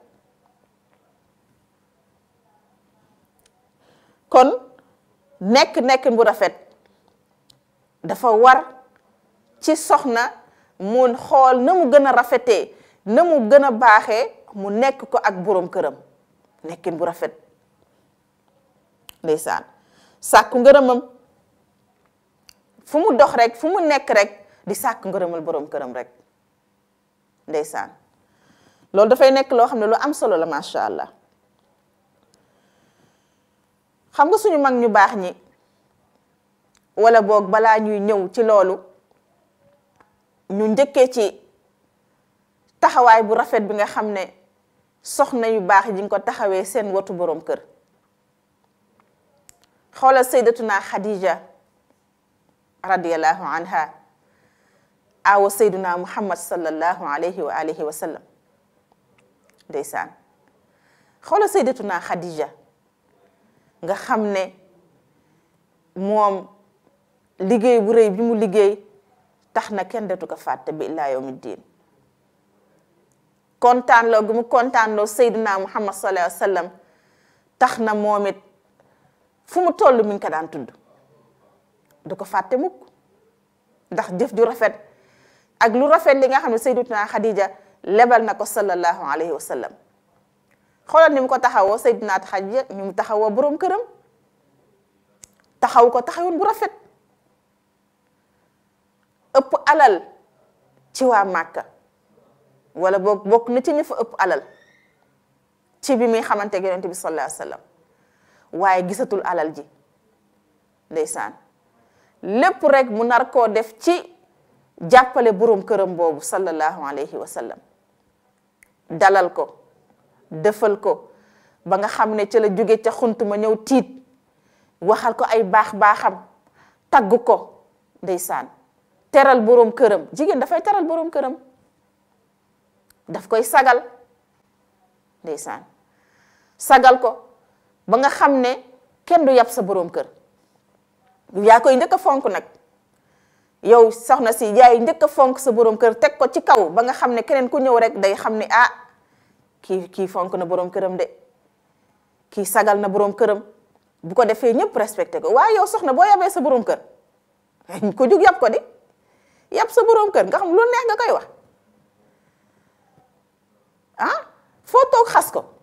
kon nekk bu rafet dafa war ci soxna mu xool na mu gën a rafetee na mu gën a baaxee mu nekk ko ak boroom këram nekkin bu rafet ndeysaan sàkku ngërëmam fu mu dox rek fu mu nekk rek di sàkku ngërëmal boroom këram rek ndeysaan loolu dafay nekk loo xam ne lu am solo la macha allah xam nga suñu mag ñu baax ñi wala boog balaa ñuy ñëw ci loolu ñu njëkkee ci taxawaay bu rafet bi nga xam ne soxna yu baax yi ñu ko taxawee seen wotu boroom kër xoolal sayyidatuna Khadija radiyallahu anha awa sayyiduna Muhammad sallallahu alayhi wa alihi wa sallam ndeysaan xoolal sayyidatuna Khadija nga xam ne moom liggéey bu rëy bi mu liggéey tax na kenn dootu ko fàtte bi illaa yawmi diin kontaan loo gu mu kontaan loo sayyiduna Muhammad sallallahu alayhi wa sallam tax na moom it fu mu toll mi ngi ko daan tudd du ko fàtte mukk ndax jëf ju rafet ak lu rafet li nga xam ne sayyidatuna Khadija lebal na ko sallallahu alayhi wa sallam xoolal ni mu ko taxawoo sayyidatuna Khadija ni mu taxawoo boroom këram taxaw ko taxawun bu rafet ëpp alal ci waa Màkka wala bokk na ci ñi fa ëpp alal ci bi muy xamante ak Yonent bi sallallahu alayhi wa sallam waaye gisatul alal ji ndeysaan lépp rek mu nar koo def ci jàppale boroom këram boobu sallallahu alayhi wa sallam dalal ko defal ko ba nga xam ne ca la jóge ca xunt ma ñëw tiit waxal ko ay baax-baaxam tagg ko ndeysaan teral boroom këram jigéen dafay teral boroom këram daf koy sagal ndeysaan sagal ko ba nga xam ne kenn du yab sa boroom kër yaa koy njëkk a fonk nag yow soxna si yaay njëkk a fonk sa boroom kër teg ko ci kaw ba nga xam ne keneen ku ñëw rek day xam ne ah kii fonk na boroom këram de kii sagal na boroom këram bu ko defee ñëpp respecté ko waaye yow soxna boo yabee sa boroom kër ko jug yab ko di yab sa boroom kër nga xam lu neex nga koy wax ah foo toog xas ko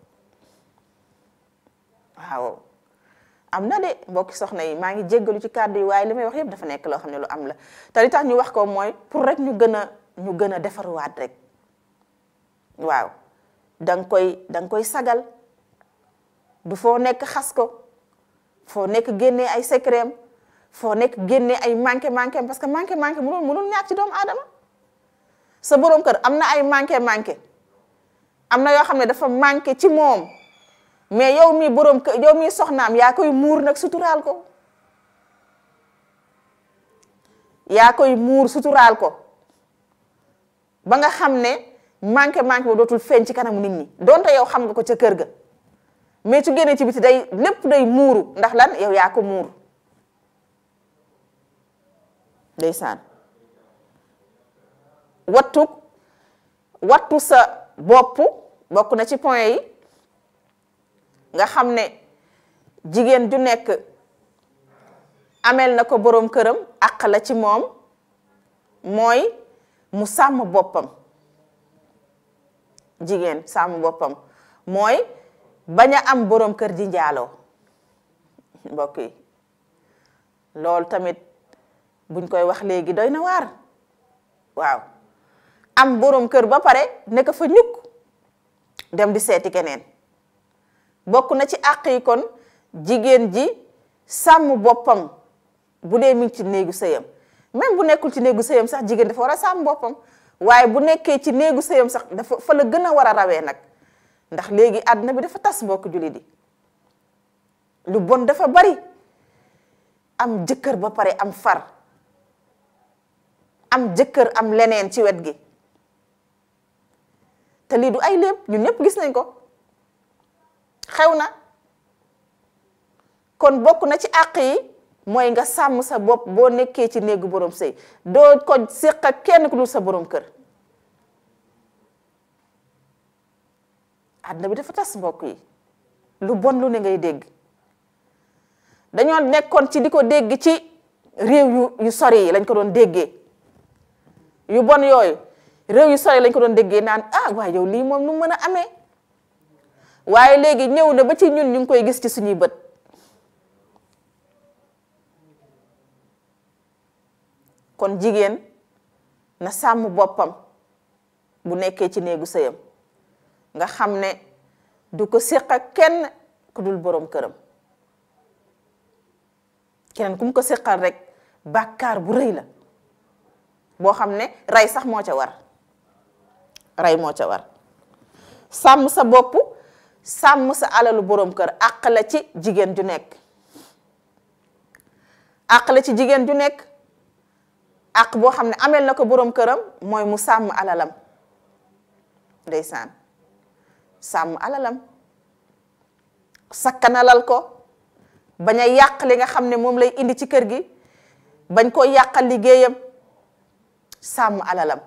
waaw am na de mbokki soxna yi maa ngi jéggalu ci kàddu yi waaye li may wax yëpp dafa nekk loo xam ne lu am la te li tax ñu wax ko mooy pour rek ñu gën a defaruwaat rek waaw danga koy sagal du foo nekk xas ko foo nekk génnee ay secret foo nekk génnee ay manqué parce que manqué mënul ñàkk ci doomu aadama sa boroom kër am na ay manqué am na yoo xam ne dafa manqué ci moom mais yow mi boroom kër yow mi soxnaam yaa koy muur nag suturaal ko yaa koy muur suturaal ko ba nga xam ne manqué ba dootul feeñ ci kanamu nit ñi donte yow xam nga ko ca kër ga mais su génnee ci biti lépp day muuru ndax lan yow yaa ko muur ndeysaan wattu sa bopp bokk na ci point yi nga xam ne jigéen ju nekk amel na ko boroom këram àq la ci moom mooy mu sàmm boppam jigéen sàmm boppam mooy bañ a am boroom kër di njaaloo mbokk yi loolu tamit buñ koy wax léegi doy na waar waaw am boroom kër ba pare nekk fa ñukk dem di seeti keneen bokk na ci àq yi kon jigéen ji sàmm boppam bu dee mi ngi ci néegu sëyam même bu nekkul ci néegu sëyam sax jigéen dafa war a sàmm boppam waaye bu nekkee ci néegu sëyam sax dafa fa la gën a war a rawee nag ndax léegi àdduna bi dafa tas mbokk jullit yi lu bon dafa bari am jëkkër ba pare am far am jëkkër am leneen ci wet gi te lii du ay lépp ñun ñëpp gis nañ ko xew na kon bokk na ci àq yi mooy nga sàmm sa bopp boo nekkee ci néegu borom sëy doo ko séq ak kenn ku dul sa borom kër. àdduna bi dafa tas mbokk yi lu bon lu ne ngay dégg dañoo nekkoon ci di ko dégg ci réew yu sori yi lañ ko doon déggee yu bon yooyu réew yu sori lañ ko doon déggee naan ah waaye yow lii moom nu mën a amee waaye léegi ñëw na ba ci ñun ñu ngi koy gis ci suñuy bët. kon jigéen na sàmm boppam bu nekkee ci néegu sëyam nga xam ne du ko séq ak kenn ku dul borom këram keneen ku mu ko séqal rek bàkkaar bu rëy la boo xam ne rey sax moo ca war rey moo ca war. sàmm sa bopp sàmm sa alalu borom kër àq la ci jigéen ju nekk àq la ci jigéen ju nekk àq boo xam ne amel na ko borom këram mooy mu sàmm alalam ndeysaan sàmm alalam sakkanalal ko bañ a yàq li nga xam ne moom lay indi ci kër gi bañ koo yàqal liggéeyam sàmm alalam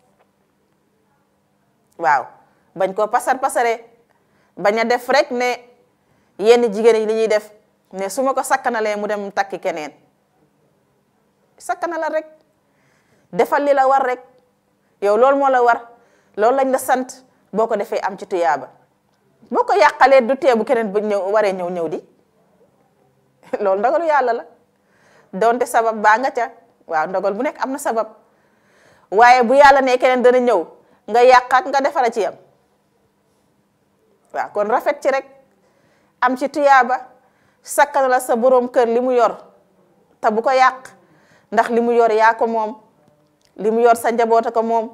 waaw bañ koo pasare bañ a def rek ne yenn jigéen yi li ñuy def ne su ma ko sakkanalee mu dem takki keneen sakkanalal rek defal li la war rek yow loolu moo la war loolu lañ la sant boo ko defee am ci tuyaaba boo ko yàqalee du teebu keneen bu ñëw waree ñëw di loolu ndogalu yàlla la donte sabab baa nga ca waaw ndogal bu nekk am na sabab waaye bu yàlla ne keneen dana ñëw nga yàqaat nga defara ci yam waaw kon rafet ci rek am ci tuyaaba sakkan la sa boroom kër li mu yor te bu ko yàq ndax li mu yor yaa ko moom li mu yor sa njaboota ko moom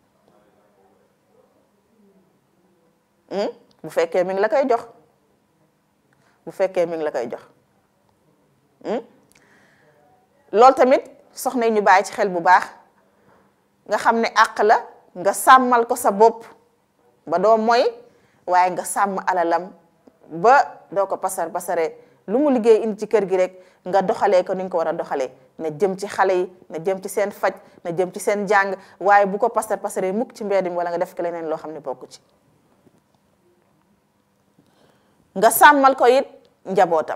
bu fekkee mi ngi la koy jox bu fekkee mi ngi la koy jox loolu tamit soxna yi ñu bàyyi ci xel bu baax nga xam ne àq la nga sàmmal ko sa bopp ba doo moy waaye nga sàmm alalam ba doo ko pasare lu mu liggéey indi ci kër gi rek nga doxalee ko ni nga ko war a doxalee na jëm ci xale yi na jëm ci seen faj na jëm ci seen jàng waaye bu ko pasare mukk ci mbedd mi wala nga def ko leneen loo xam ne bokku ci nga sàmmal ko it njabootam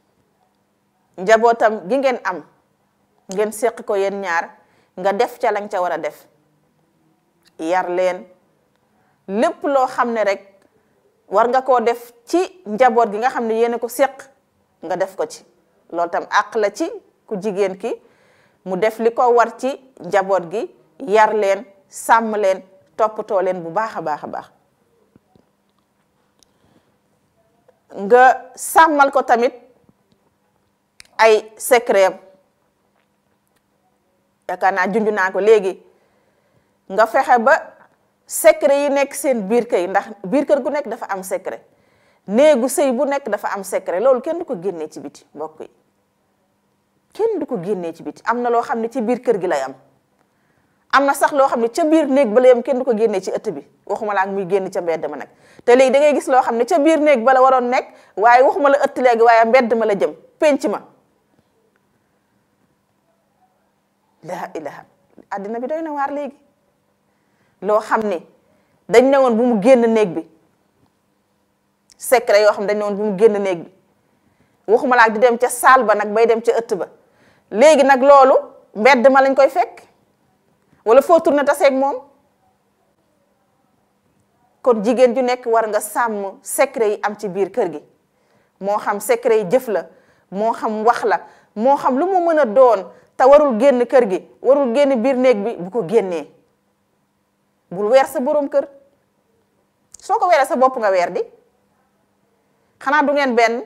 gi ngeen am ngeen séq ko yéen ñaar nga def ca lañ ca war a def yar leen lépp loo xam ne rek war nga koo def ci njaboot gi nga xam ne yéen a ko séq nga def ko ci loolu tam àq la ci ku jigéen ki mu def li ko war ci njaboot gi yar leen sàmm leen toppatoo leen bu baax a baax a baax nga sàmmal ko tamit ay secret yaakaar naa junj naa ko léegi nga fexe ba secret yi nekk seen biir kër ndax biir kër gu nekk dafa am secret néegu sëy bu nekk dafa am secret loolu kenn du ko génnee ci biti mbokk yi kenn du ko génnee ci biti am na loo xam ne ci biir kër gi lay am na sax loo xam ne ca biir néeg ba lay am kenn du ko génnee ci ëtt bi waxuma la ak muy génn ca mbedd ma nag te léegi da ngay gis loo xam ne ca biir néeg ba la waroon nekk waaye waxuma la ëtt léegi waaye mbedd ma la jëm penc ma laa ilaha àddina bi doy na waar léegi loo xam ne dañ ne woon bu mu génn néeg bi secret yoo xam ne dañ ne woon bu mu génn néeg bi waxuma la ak di dem ca saal ba nag bay dem ca ëtt ba léegi nag loolu mbedd ma lañ koy fekk wala foo tourné taseeg moom kon jigéen ju nekk war nga sàmm secret yi am ci biir kër gi moo xam secret yi jëf la moo xam wax la moo xam lu mu mën a doon te warul génn kër gi warul génn biir néeg bi bu ko génnee bul weer sa borom kër soo ko weeree sa bopp nga weer di xanaa du ngeen benn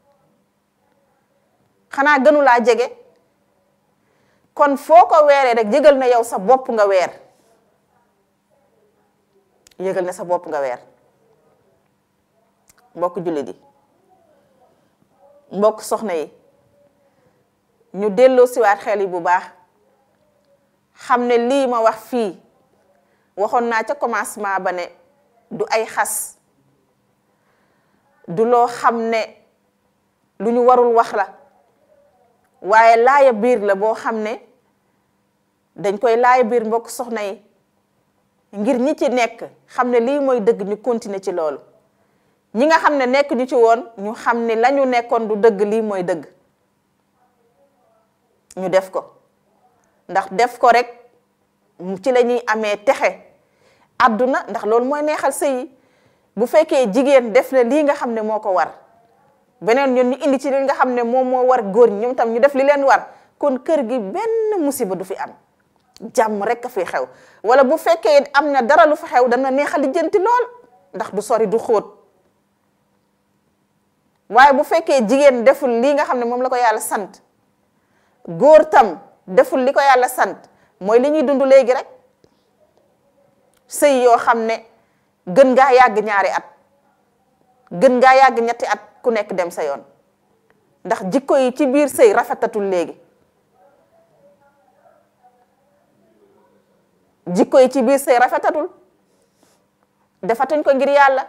xanaa gënu laa jege kon foo ko weeree rek yëgal na yow sa bopp nga weer yëgal na sa bopp nga weer mbokk jullit yi mbokk soxna yi ñu delloo siwaat xel yi bu baax xam ne lii ma wax fii waxoon naa ca commencement ba ne du ay xas du loo xam ne lu ñu warul wax la waaye laaya biir la boo xam ne dañ koy laaya biir mbokk soxna yi ngir ñi ci nekk xam ne lii mooy dëgg ñu continuer ci loolu ñi nga xam ne nekk ñu ci woon ñu xam ne la ñu nekkoon du dëgg lii mooy dëgg ñu def ko ndax def ko rek ci la ñuy amee texe àdduna ndax loolu mooy neexal sëy yi bu fekkee jigéen def na lii nga xam ne moo ko war beneen ñun ñu indi ci li nga xam ne moom moo war góor ñi ñoom tam ñu def li leen war kon kër gi benn musiba du fi am jàmm rek a fi xew wala bu fekkee am na dara lu fa xew dana neexal lijjanti lool ndax du sori du xóot waaye bu fekkee jigéen deful lii nga xam ne moom la ko yàlla sant góor tam deful li ko yàlla sant mooy li ñuy dund léegi rek sëy yoo xam ne gën ngaa yàgg ñaari at gën ngaa yàgg ñetti at ku nekk dem sa yoon ndax jikko yi ci biir sëy rafetatul léegi jikko yi ci biir sëy rafetatul defatuñ ko ngir yàlla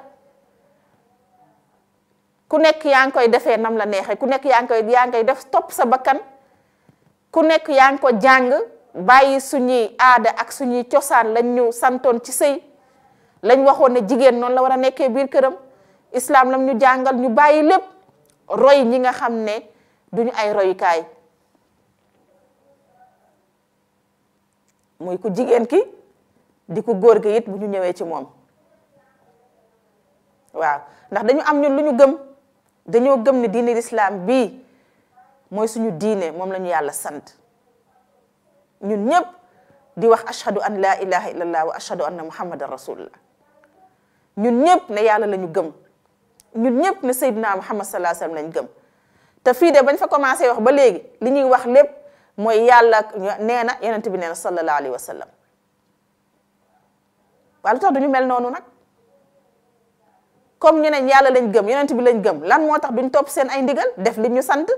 ku nekk yaa ngi koy defee nam la neexee ku nekk yaa ngi koy def topp sa bakkan ku nekk yaa ngi ko jàng bàyyi suñuy aada ak suñuy cosaan lañ ñu santoon ci sëy lañ waxoon ne jigéen noonu la war a nekkee biir këram islam lam ñu jàngal ñu bàyyi lépp roy ñi nga xam ne duñu ay royukaay muy ku jigéen ki di ku góor gi it bu ñu ñëwee ci moom waaw ndax dañu am ñun lu ñu gëm dañoo gëm ne diine l'islam bii mooy suñu diine moom la ñu yàlla sant ñun ñëpp di wax ashhadu an la ilaha illallah wa ashhadu anna muhammadan rasulullah ñun ñëpp ne yàlla la ñu gëm ñun ñëpp ne Seydina Muhammad sallallahu alayhi wasallam lañ gëm te fii de bañ fa commencé wax ba léegi li ñuy wax lépp mooy yàlla nee na yonent bi nee na sallallahu alayhi wa sallam waaye lu tax duñu mel noonu nag comme ñu ne yàlla lañ gëm yonent bi lañ gëm lan moo tax duñ topp seen ay ndigal def li ñu sant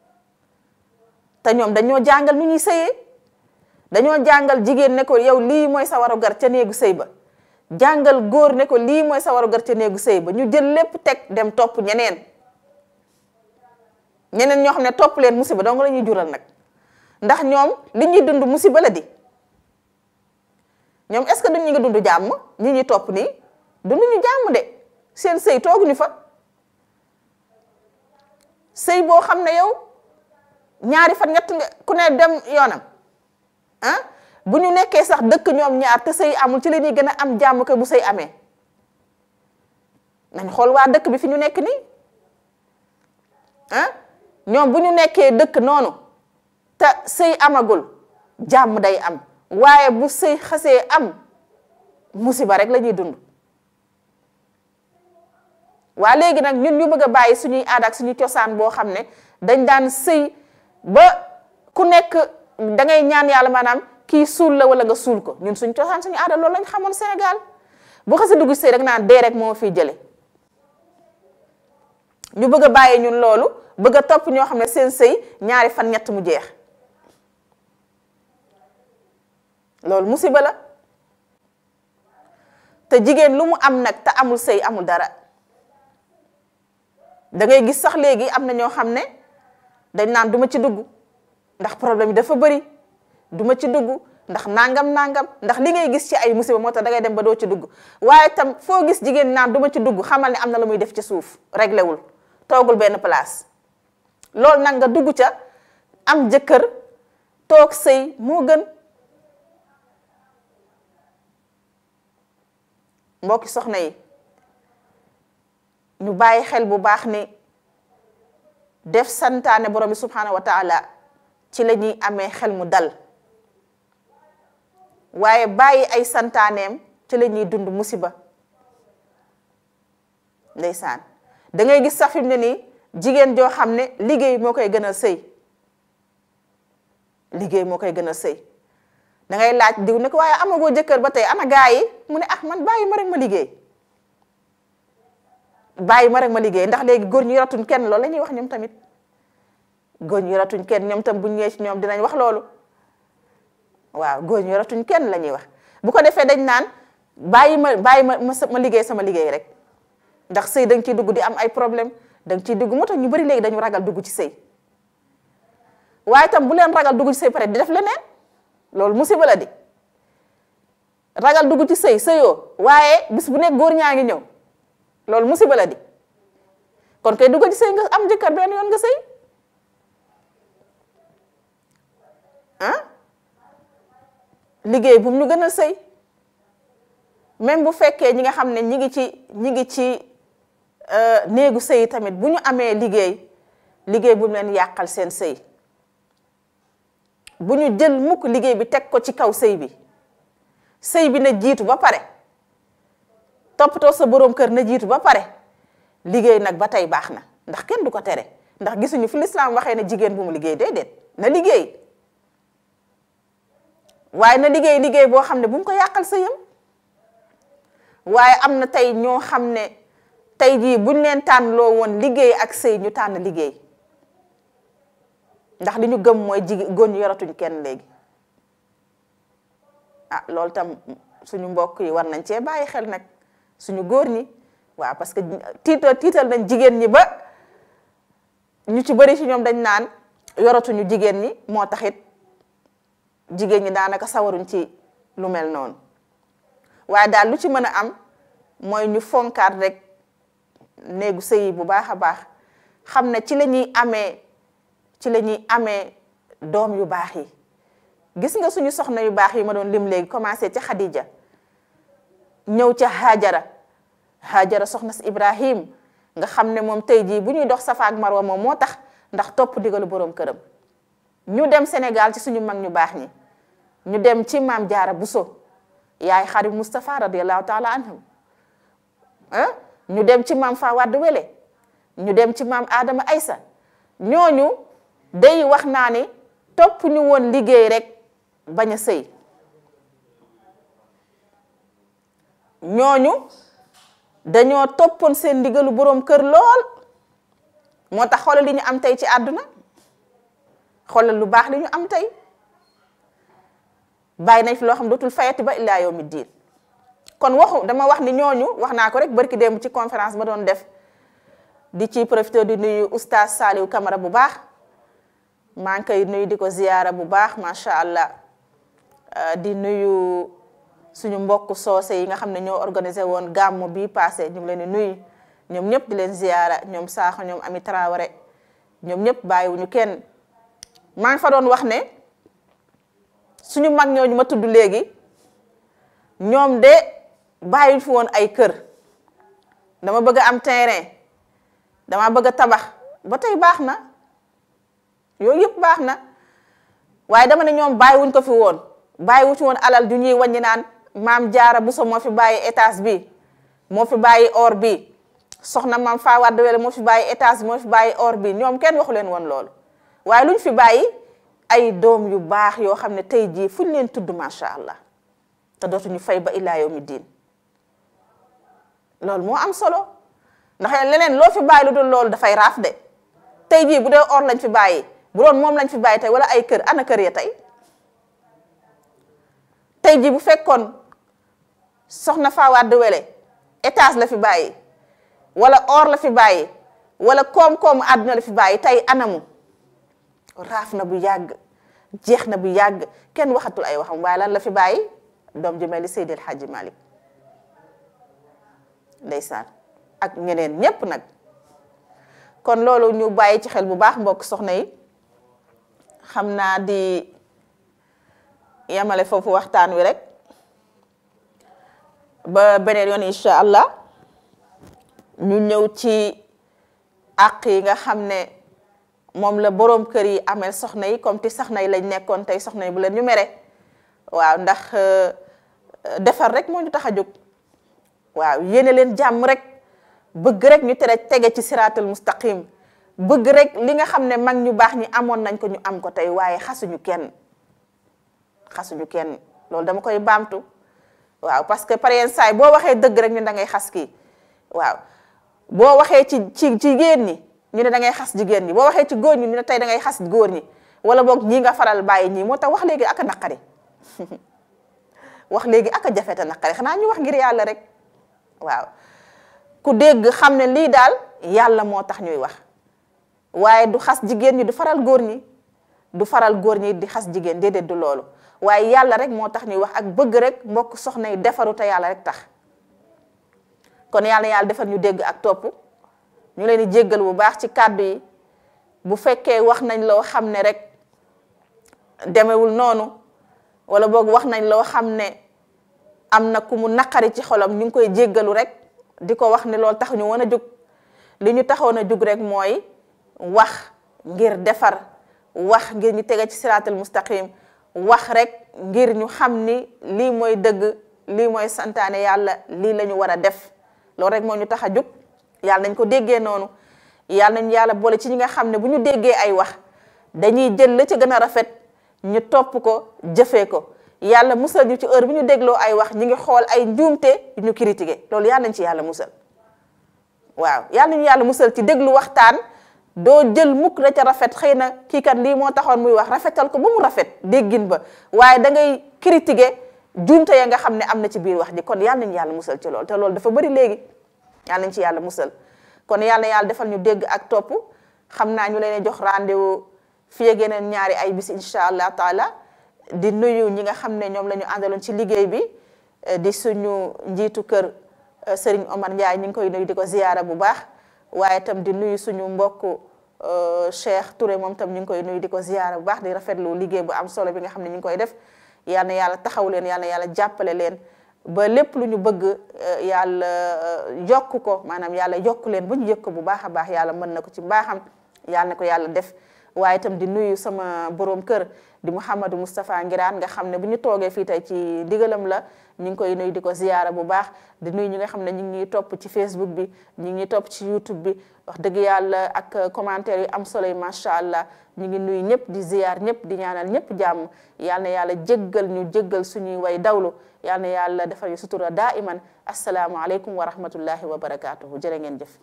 te ñoom dañoo jàngal nu ñuy sëyee dañoo jàngal jigéen ne ko yow lii mooy sa warugar ca néegu sëy ba jàngal góor ne ko lii mooy sa warugar ca néegu sëy ba ñu jël lépp teg dem topp ñeneen ñoo xam ne topp leen musiba dong la ñuy jural nag ndax ñoom li ñuy dund musiba la di ñoom est-ce que duñ ñu ngi dund jàmm ñi ñuy topp nii dunduñu jàmm de seen sëy tooguñu fa sëy boo xam ne yow ñaari fan ñett nga ku ne dem yoonam ah bu ñu nekkee sax dëkk ñoom ñaar te sëy amul ci la ñuy gën a am jàmm ko bu sëy amee nañ xool waa dëkk bi fi ñu nekk nii ah ñoom bu ñu nekkee dëkk noonu te sëy amagul jàmm day am waaye bu sëy xasee am musiba rek la ñuy dund waa léegi nag ñun ñu bëgg a bàyyi suñuy aada ak suñuy cosaan boo xam ne dañ daan sëy ba ku nekk da ngay ñaan yàlla maanaam kii suul la wala nga suul ko ñun suñu cosaan suñu aada loolu lañ xamoon Sénégal bu xasee dugg sëy rek naan dee rek moo fiy jële ñu bëgg a bàyyi ñun loolu bëgg a topp ñoo xam ne seen sëy ñaari fan ñett mu jeex loolu musiba la te jigéen lu mu am nag te amul sëy amul dara da ngay gis sax léegi am na ñoo xam ne dañ naan duma ci dugg ndax problème yi dafa bëri duma ci dugg ndax nangam ndax li ngay gis ci ay musiba moo tax da ngay dem ba doo ci dugg waaye tam foo gis jigéen naan duma ci dugg xamal ne am na la muy def ci suuf réglé wul toogul benn place loolu nag nga dugg ca am jëkkër toog sëy moo gën mbokki soxna yi ñu bàyyi xel bu baax ni def santaane borom bi subhanahu wa taala ci la ñuy amee xel mu dal waaye bàyyi ay santaaneem ci la ñuy dund musiba ndeysaan da ngay gis sax fi mu ne nii jigéen joo xam ne liggéey moo koy gën a sëy liggéey moo koy gën a sëy da ngay laaj diw ne ko waaye amagoo jëkkër ba tey ana gaa yi mu ne ah man bàyyi ma rek ma liggéey bàyyi ma rek ma liggéey ndax léegi góor ñu yoratuñ kenn loolu la ñuy wax ñoom tamit góor ñu yoratuñ kenn ñoom tam bu ñëwee ci ñoom dinañ wax loolu waaw góor ñu yoratuñ kenn la ñuy wax bu ko defee dañ naan bàyyi ma liggéey sama liggéey rek ndax sëy dañ ciy dugg di am ay problème da nga ciy dugg moo tax ñu bari léegi dañu ragal dugg ci sëy waaye tam bu leen ragal dugg ci sëy pare di def leneen loolu musiba la di ragal dugg ci sëy sëyoo waaye bis bu nekk góor ñaa ngi ñëw loolu musiba la di kon kay dugg ci sëy nga am jëkkër benn yoon nga sëy liggéey bu mu ñu gënal sëy même bu fekkee ñi nga xam ne ñi ngi ci néegu sëy tamit bu ñu amee liggéey bu mu leen yàqal seen sëy bu ñu jël mukk liggéey bi teg ko ci kaw sëy bi na jiitu ba pare toppatoo sa boroom kër na jiitu ba pare liggéey nag ba tey baax na ndax kenn du ko tere ndax gisuñu fi lislaam waxee ne jigéen bu mu liggéey déedéet na liggéey waaye na liggéey boo xam ne bu mu ko yàqal sëyam waaye am na tey ñoo xam ne tey jii buñ leen tànn loo woon liggéey ak sëy ñu tànn liggéey ndax li ñu gëm mooy góor ñu yoratuñ kenn léegi loolu tam suñu mbokk yi war nañ cee bàyyi xel nag suñu góor ñi waaw parce que tiital nañ jigéen ñi ba ñu ci bari ci ñoom dañ naan yoratuñu jigéen ñi moo taxit jigéen ñi daanaka sawaruñ ci lu mel noonu waaye daal lu ci mën a am mooy ñu fonkaat rek néegu sëy bu baax a baax xam ne ci la ñuy amee doom yu baax yi gis nga suñu soxna yu baax yi ma doon lim léegi commencé ca Khadija ñëw ca Hajara soxna si Ibrahim nga xam ne moom tey jii bu ñuy dox Safa ak Marwa moom moo tax ndax topp ndigalu boroom këram ñu dem Sénégal ci suñu mag ñu baax ñi ñu dem ci maam Jaara Buso yaay xarit Moustapha radiyallahu taala anhum ñu dem ci maam Fawade Wele ñu dem ci maam Adama Aysa ñooñu day wax naa ni topp ñu woon liggéey rek bañ a sëy ñooñu dañoo toppoon seen ndigalu boroom kër lool moo tax xoolal li ñu am tey ci àdduna xoolal lu baax li ñu am tey bàyyi nañ fi loo xam dootul fayati ba illaa yawmi diin kon dama wax ni ñooñu wax naa ko rek barki démb ci conférence ma doon def di ci profité di nuyu oustaz Saliou Camara bu baax maa ngi koy nuyu di ko ziyaara bu baax macha allah di nuyu suñu mbokk soose yi nga xam ne ñoo organisé woon gàmmu bii passé ñu ngi leen di nuyu ñoom ñëpp di leen ziyaara ñoom Sakho ñoom Ami Traoré ñoom ñëpp bàyyiwuñu kenn maa ngi fa doon wax ne suñu mag ñooñu ma tudd léegi ñoom de bàyyiwuñ fi woon ay kër dama bëgg a am terrain dama bëgg a tabax ba tey baax na yooyu yëpp baax na waaye dama ne ñoom bàyyiwuñ ko fi woon bàyyiwuñ fi woon alal ju ñuy wàññi naan maam Jaara Buso moo fi bàyyi étage bi moo fi bàyyi or bi soxna maam Fawade Wele moo fi bàyyi étage bi moo fi bàyyi or bi ñoom kenn waxu leen woon loolu waaye luñ fi bàyyi ay doom yu baax yoo xam ne tey jii fuñ leen tudd macha allah te dootuñu fay ba illaa yawmi diin loolu moo am solo ndax leneen loo fi bàyyi lu dul loolu dafay raaf de tey jii bu dee or lañ fi bàyyi bu doon moom lañ fi bàyyi tey wala ay kër ana kër ya tey jii bu fekkoon soxna Fawade Wele étage la fi bàyyi wala or la fi bàyyi wala koom-koomu àdduna la fi bàyyi tey anamu raaf na bu yàgg jeex na bu yàgg kenn waxatul ay waxam waaye lan la fi bàyyi doom ji mel ni Seydil Hadji Malick ndeysaan ak ñeneen ñépp nag kon loolu ñu bàyyi ci xel bu baax mbokk soxna yi xam naa di yamale foofu waxtaan wi rek ba beneen yoon incha allah ñu ñëw ci àq yi nga xam ne moom la boroom kër yi amel soxna yi comme ti soxna yi lañ nekkoon tey soxna yi bu leen ñu mere waaw ndax defar rek moo ñu tax a jóg waaw yéene leen jàmm rek bëgg rek ñu tege ci siraatul mustaqim bëgg rek li nga xam ne mag ñu baax ñi amoon nañ ko ñu am ko tey waaye xasuñu kenn loolu dama koy baamtu waaw parce que par yenn saay boo waxee dëgg rek ñu da ngay xas kii waaw boo waxee ci jigéen ñi ñu ne da ngay xas jigéen ñi boo waxee ci góor ñi ñu ne tey da ngay xas góor ñi wala boog ñii nga faral bàyyi ñii moo tax wax léegi ak a naqari wax léegi ak a jafeta naqari xanaa ñu wax ngir yàlla rek waaw ku dégg xam ne lii daal yàlla moo tax ñuy wax waaye du xas jigéen ñi du faral góor ñi du faral góor ñi di xas jigéen déedéet du loolu waaye yàlla rek moo tax ñuy wax ak bëgg rek mbokk soxna yi defaru te yàlla rek tax kon yàlla defal ñu dégg ak topp ñu leen di jéggal bu baax ci kàddu yi bu fekkee wax nañ loo xam ne rek demewul noonu wala boog wax nañ loo xam ne am na ku mu naqari ci xolam ñu ngi koy jéggalu rek di ko wax ne loolu tax ñu wan a jug li ñu taxoon a jug rek mooy wax ngir defar wax ngir ñu tege ci siraatal mustaqim wax rek ngir ñu xam ni lii mooy dëgg lii mooy santaane yàlla lii la ñu war a def loolu rek moo ñu tax a jug yàlla nañ ko déggee noonu yàlla nañ yàlla boole ci ñi nga xam ne bu ñu déggee ay wax dañuy jël la ci gën a rafet ñu topp ko jëfee ko yàlla musal ñu ci heure bi ñu dégloo ay wax ñu ngi xool ay njuumte ñu critiqué loolu yàlla nañ ci yàlla musal waaw yàlla nañu yàlla musal ci déglu waxtaan doo jël mukk la ca rafet xëy na kii kat lii moo taxoon muy wax rafetal ko ba mu rafet déggin ba waaye da ngay critiqué njuumte ya nga xam ne am na ci biir wax ji kon yàlla nañu yàlla musal ci loolu te loolu dafa bëri léegi yàlla nañ ci yàlla musal kon yàlla defal ñu dégg ak topp xam naa ñu leen jox rendez-vous fii ak yeneen ñaari ay bis incha allah taala di nuyu ñi nga xam ne ñoom la ñu àndaloon ci liggéey bi di suñu njiitu kër Serigne Omar Ndiaye ñu ngi koy nuyu di ko ziyaara bu baax waaye tam di nuyu suñu mbokku Cheikh Touré moom tam ñu ngi koy nuyu di ko ziyaara bu baax di rafetlu liggéey bu am solo bi nga xam ne ñu ngi koy def yal na yàlla taxaw leen yal na yàlla jàppale leen ba lépp lu ñu bëgg yàlla yokk ko maanaam yàlla yokk leen ba ñu yëg ko bu baax a baax yàlla mën na ko ci mbaaxam yàlla na ko yàlla def waaye itam di nuyu sama borom kër di Mouhamadou Moustapha Ngiraan nga xam ne bu ñu toogee fii tey ci digalam la ñu ngi koy nuyu di ko ziyaara bu baax di nuyu ñi nga xam ne ñu ngi ñuy topp ci Facebook bi ñu ngi ñuy topp ci YouTube bi wax dëgg yàlla ak commentaire yu am solo yi macha allah ñu ngi nuyu ñëpp di ziyaar ñëpp di ñaanal ñëpp jàmm yal na yàlla jéggal ñu jéggal suñuy way dawlu yal na yàlla defal ñu sutura daa iman asalaamu aleykum wa rahmatullahi wa barakaatuhu jërë ngeen jëf.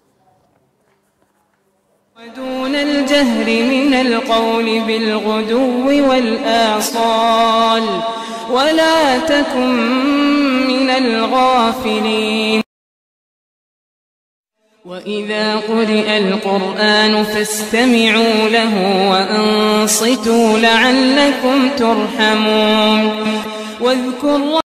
ودون الجهر من القول بالغدو والآصال ولا تكن من الغافلين وإذا قرئ القرآن فاستمعوا له وأنصتوا لعلكم ترحمون واذكر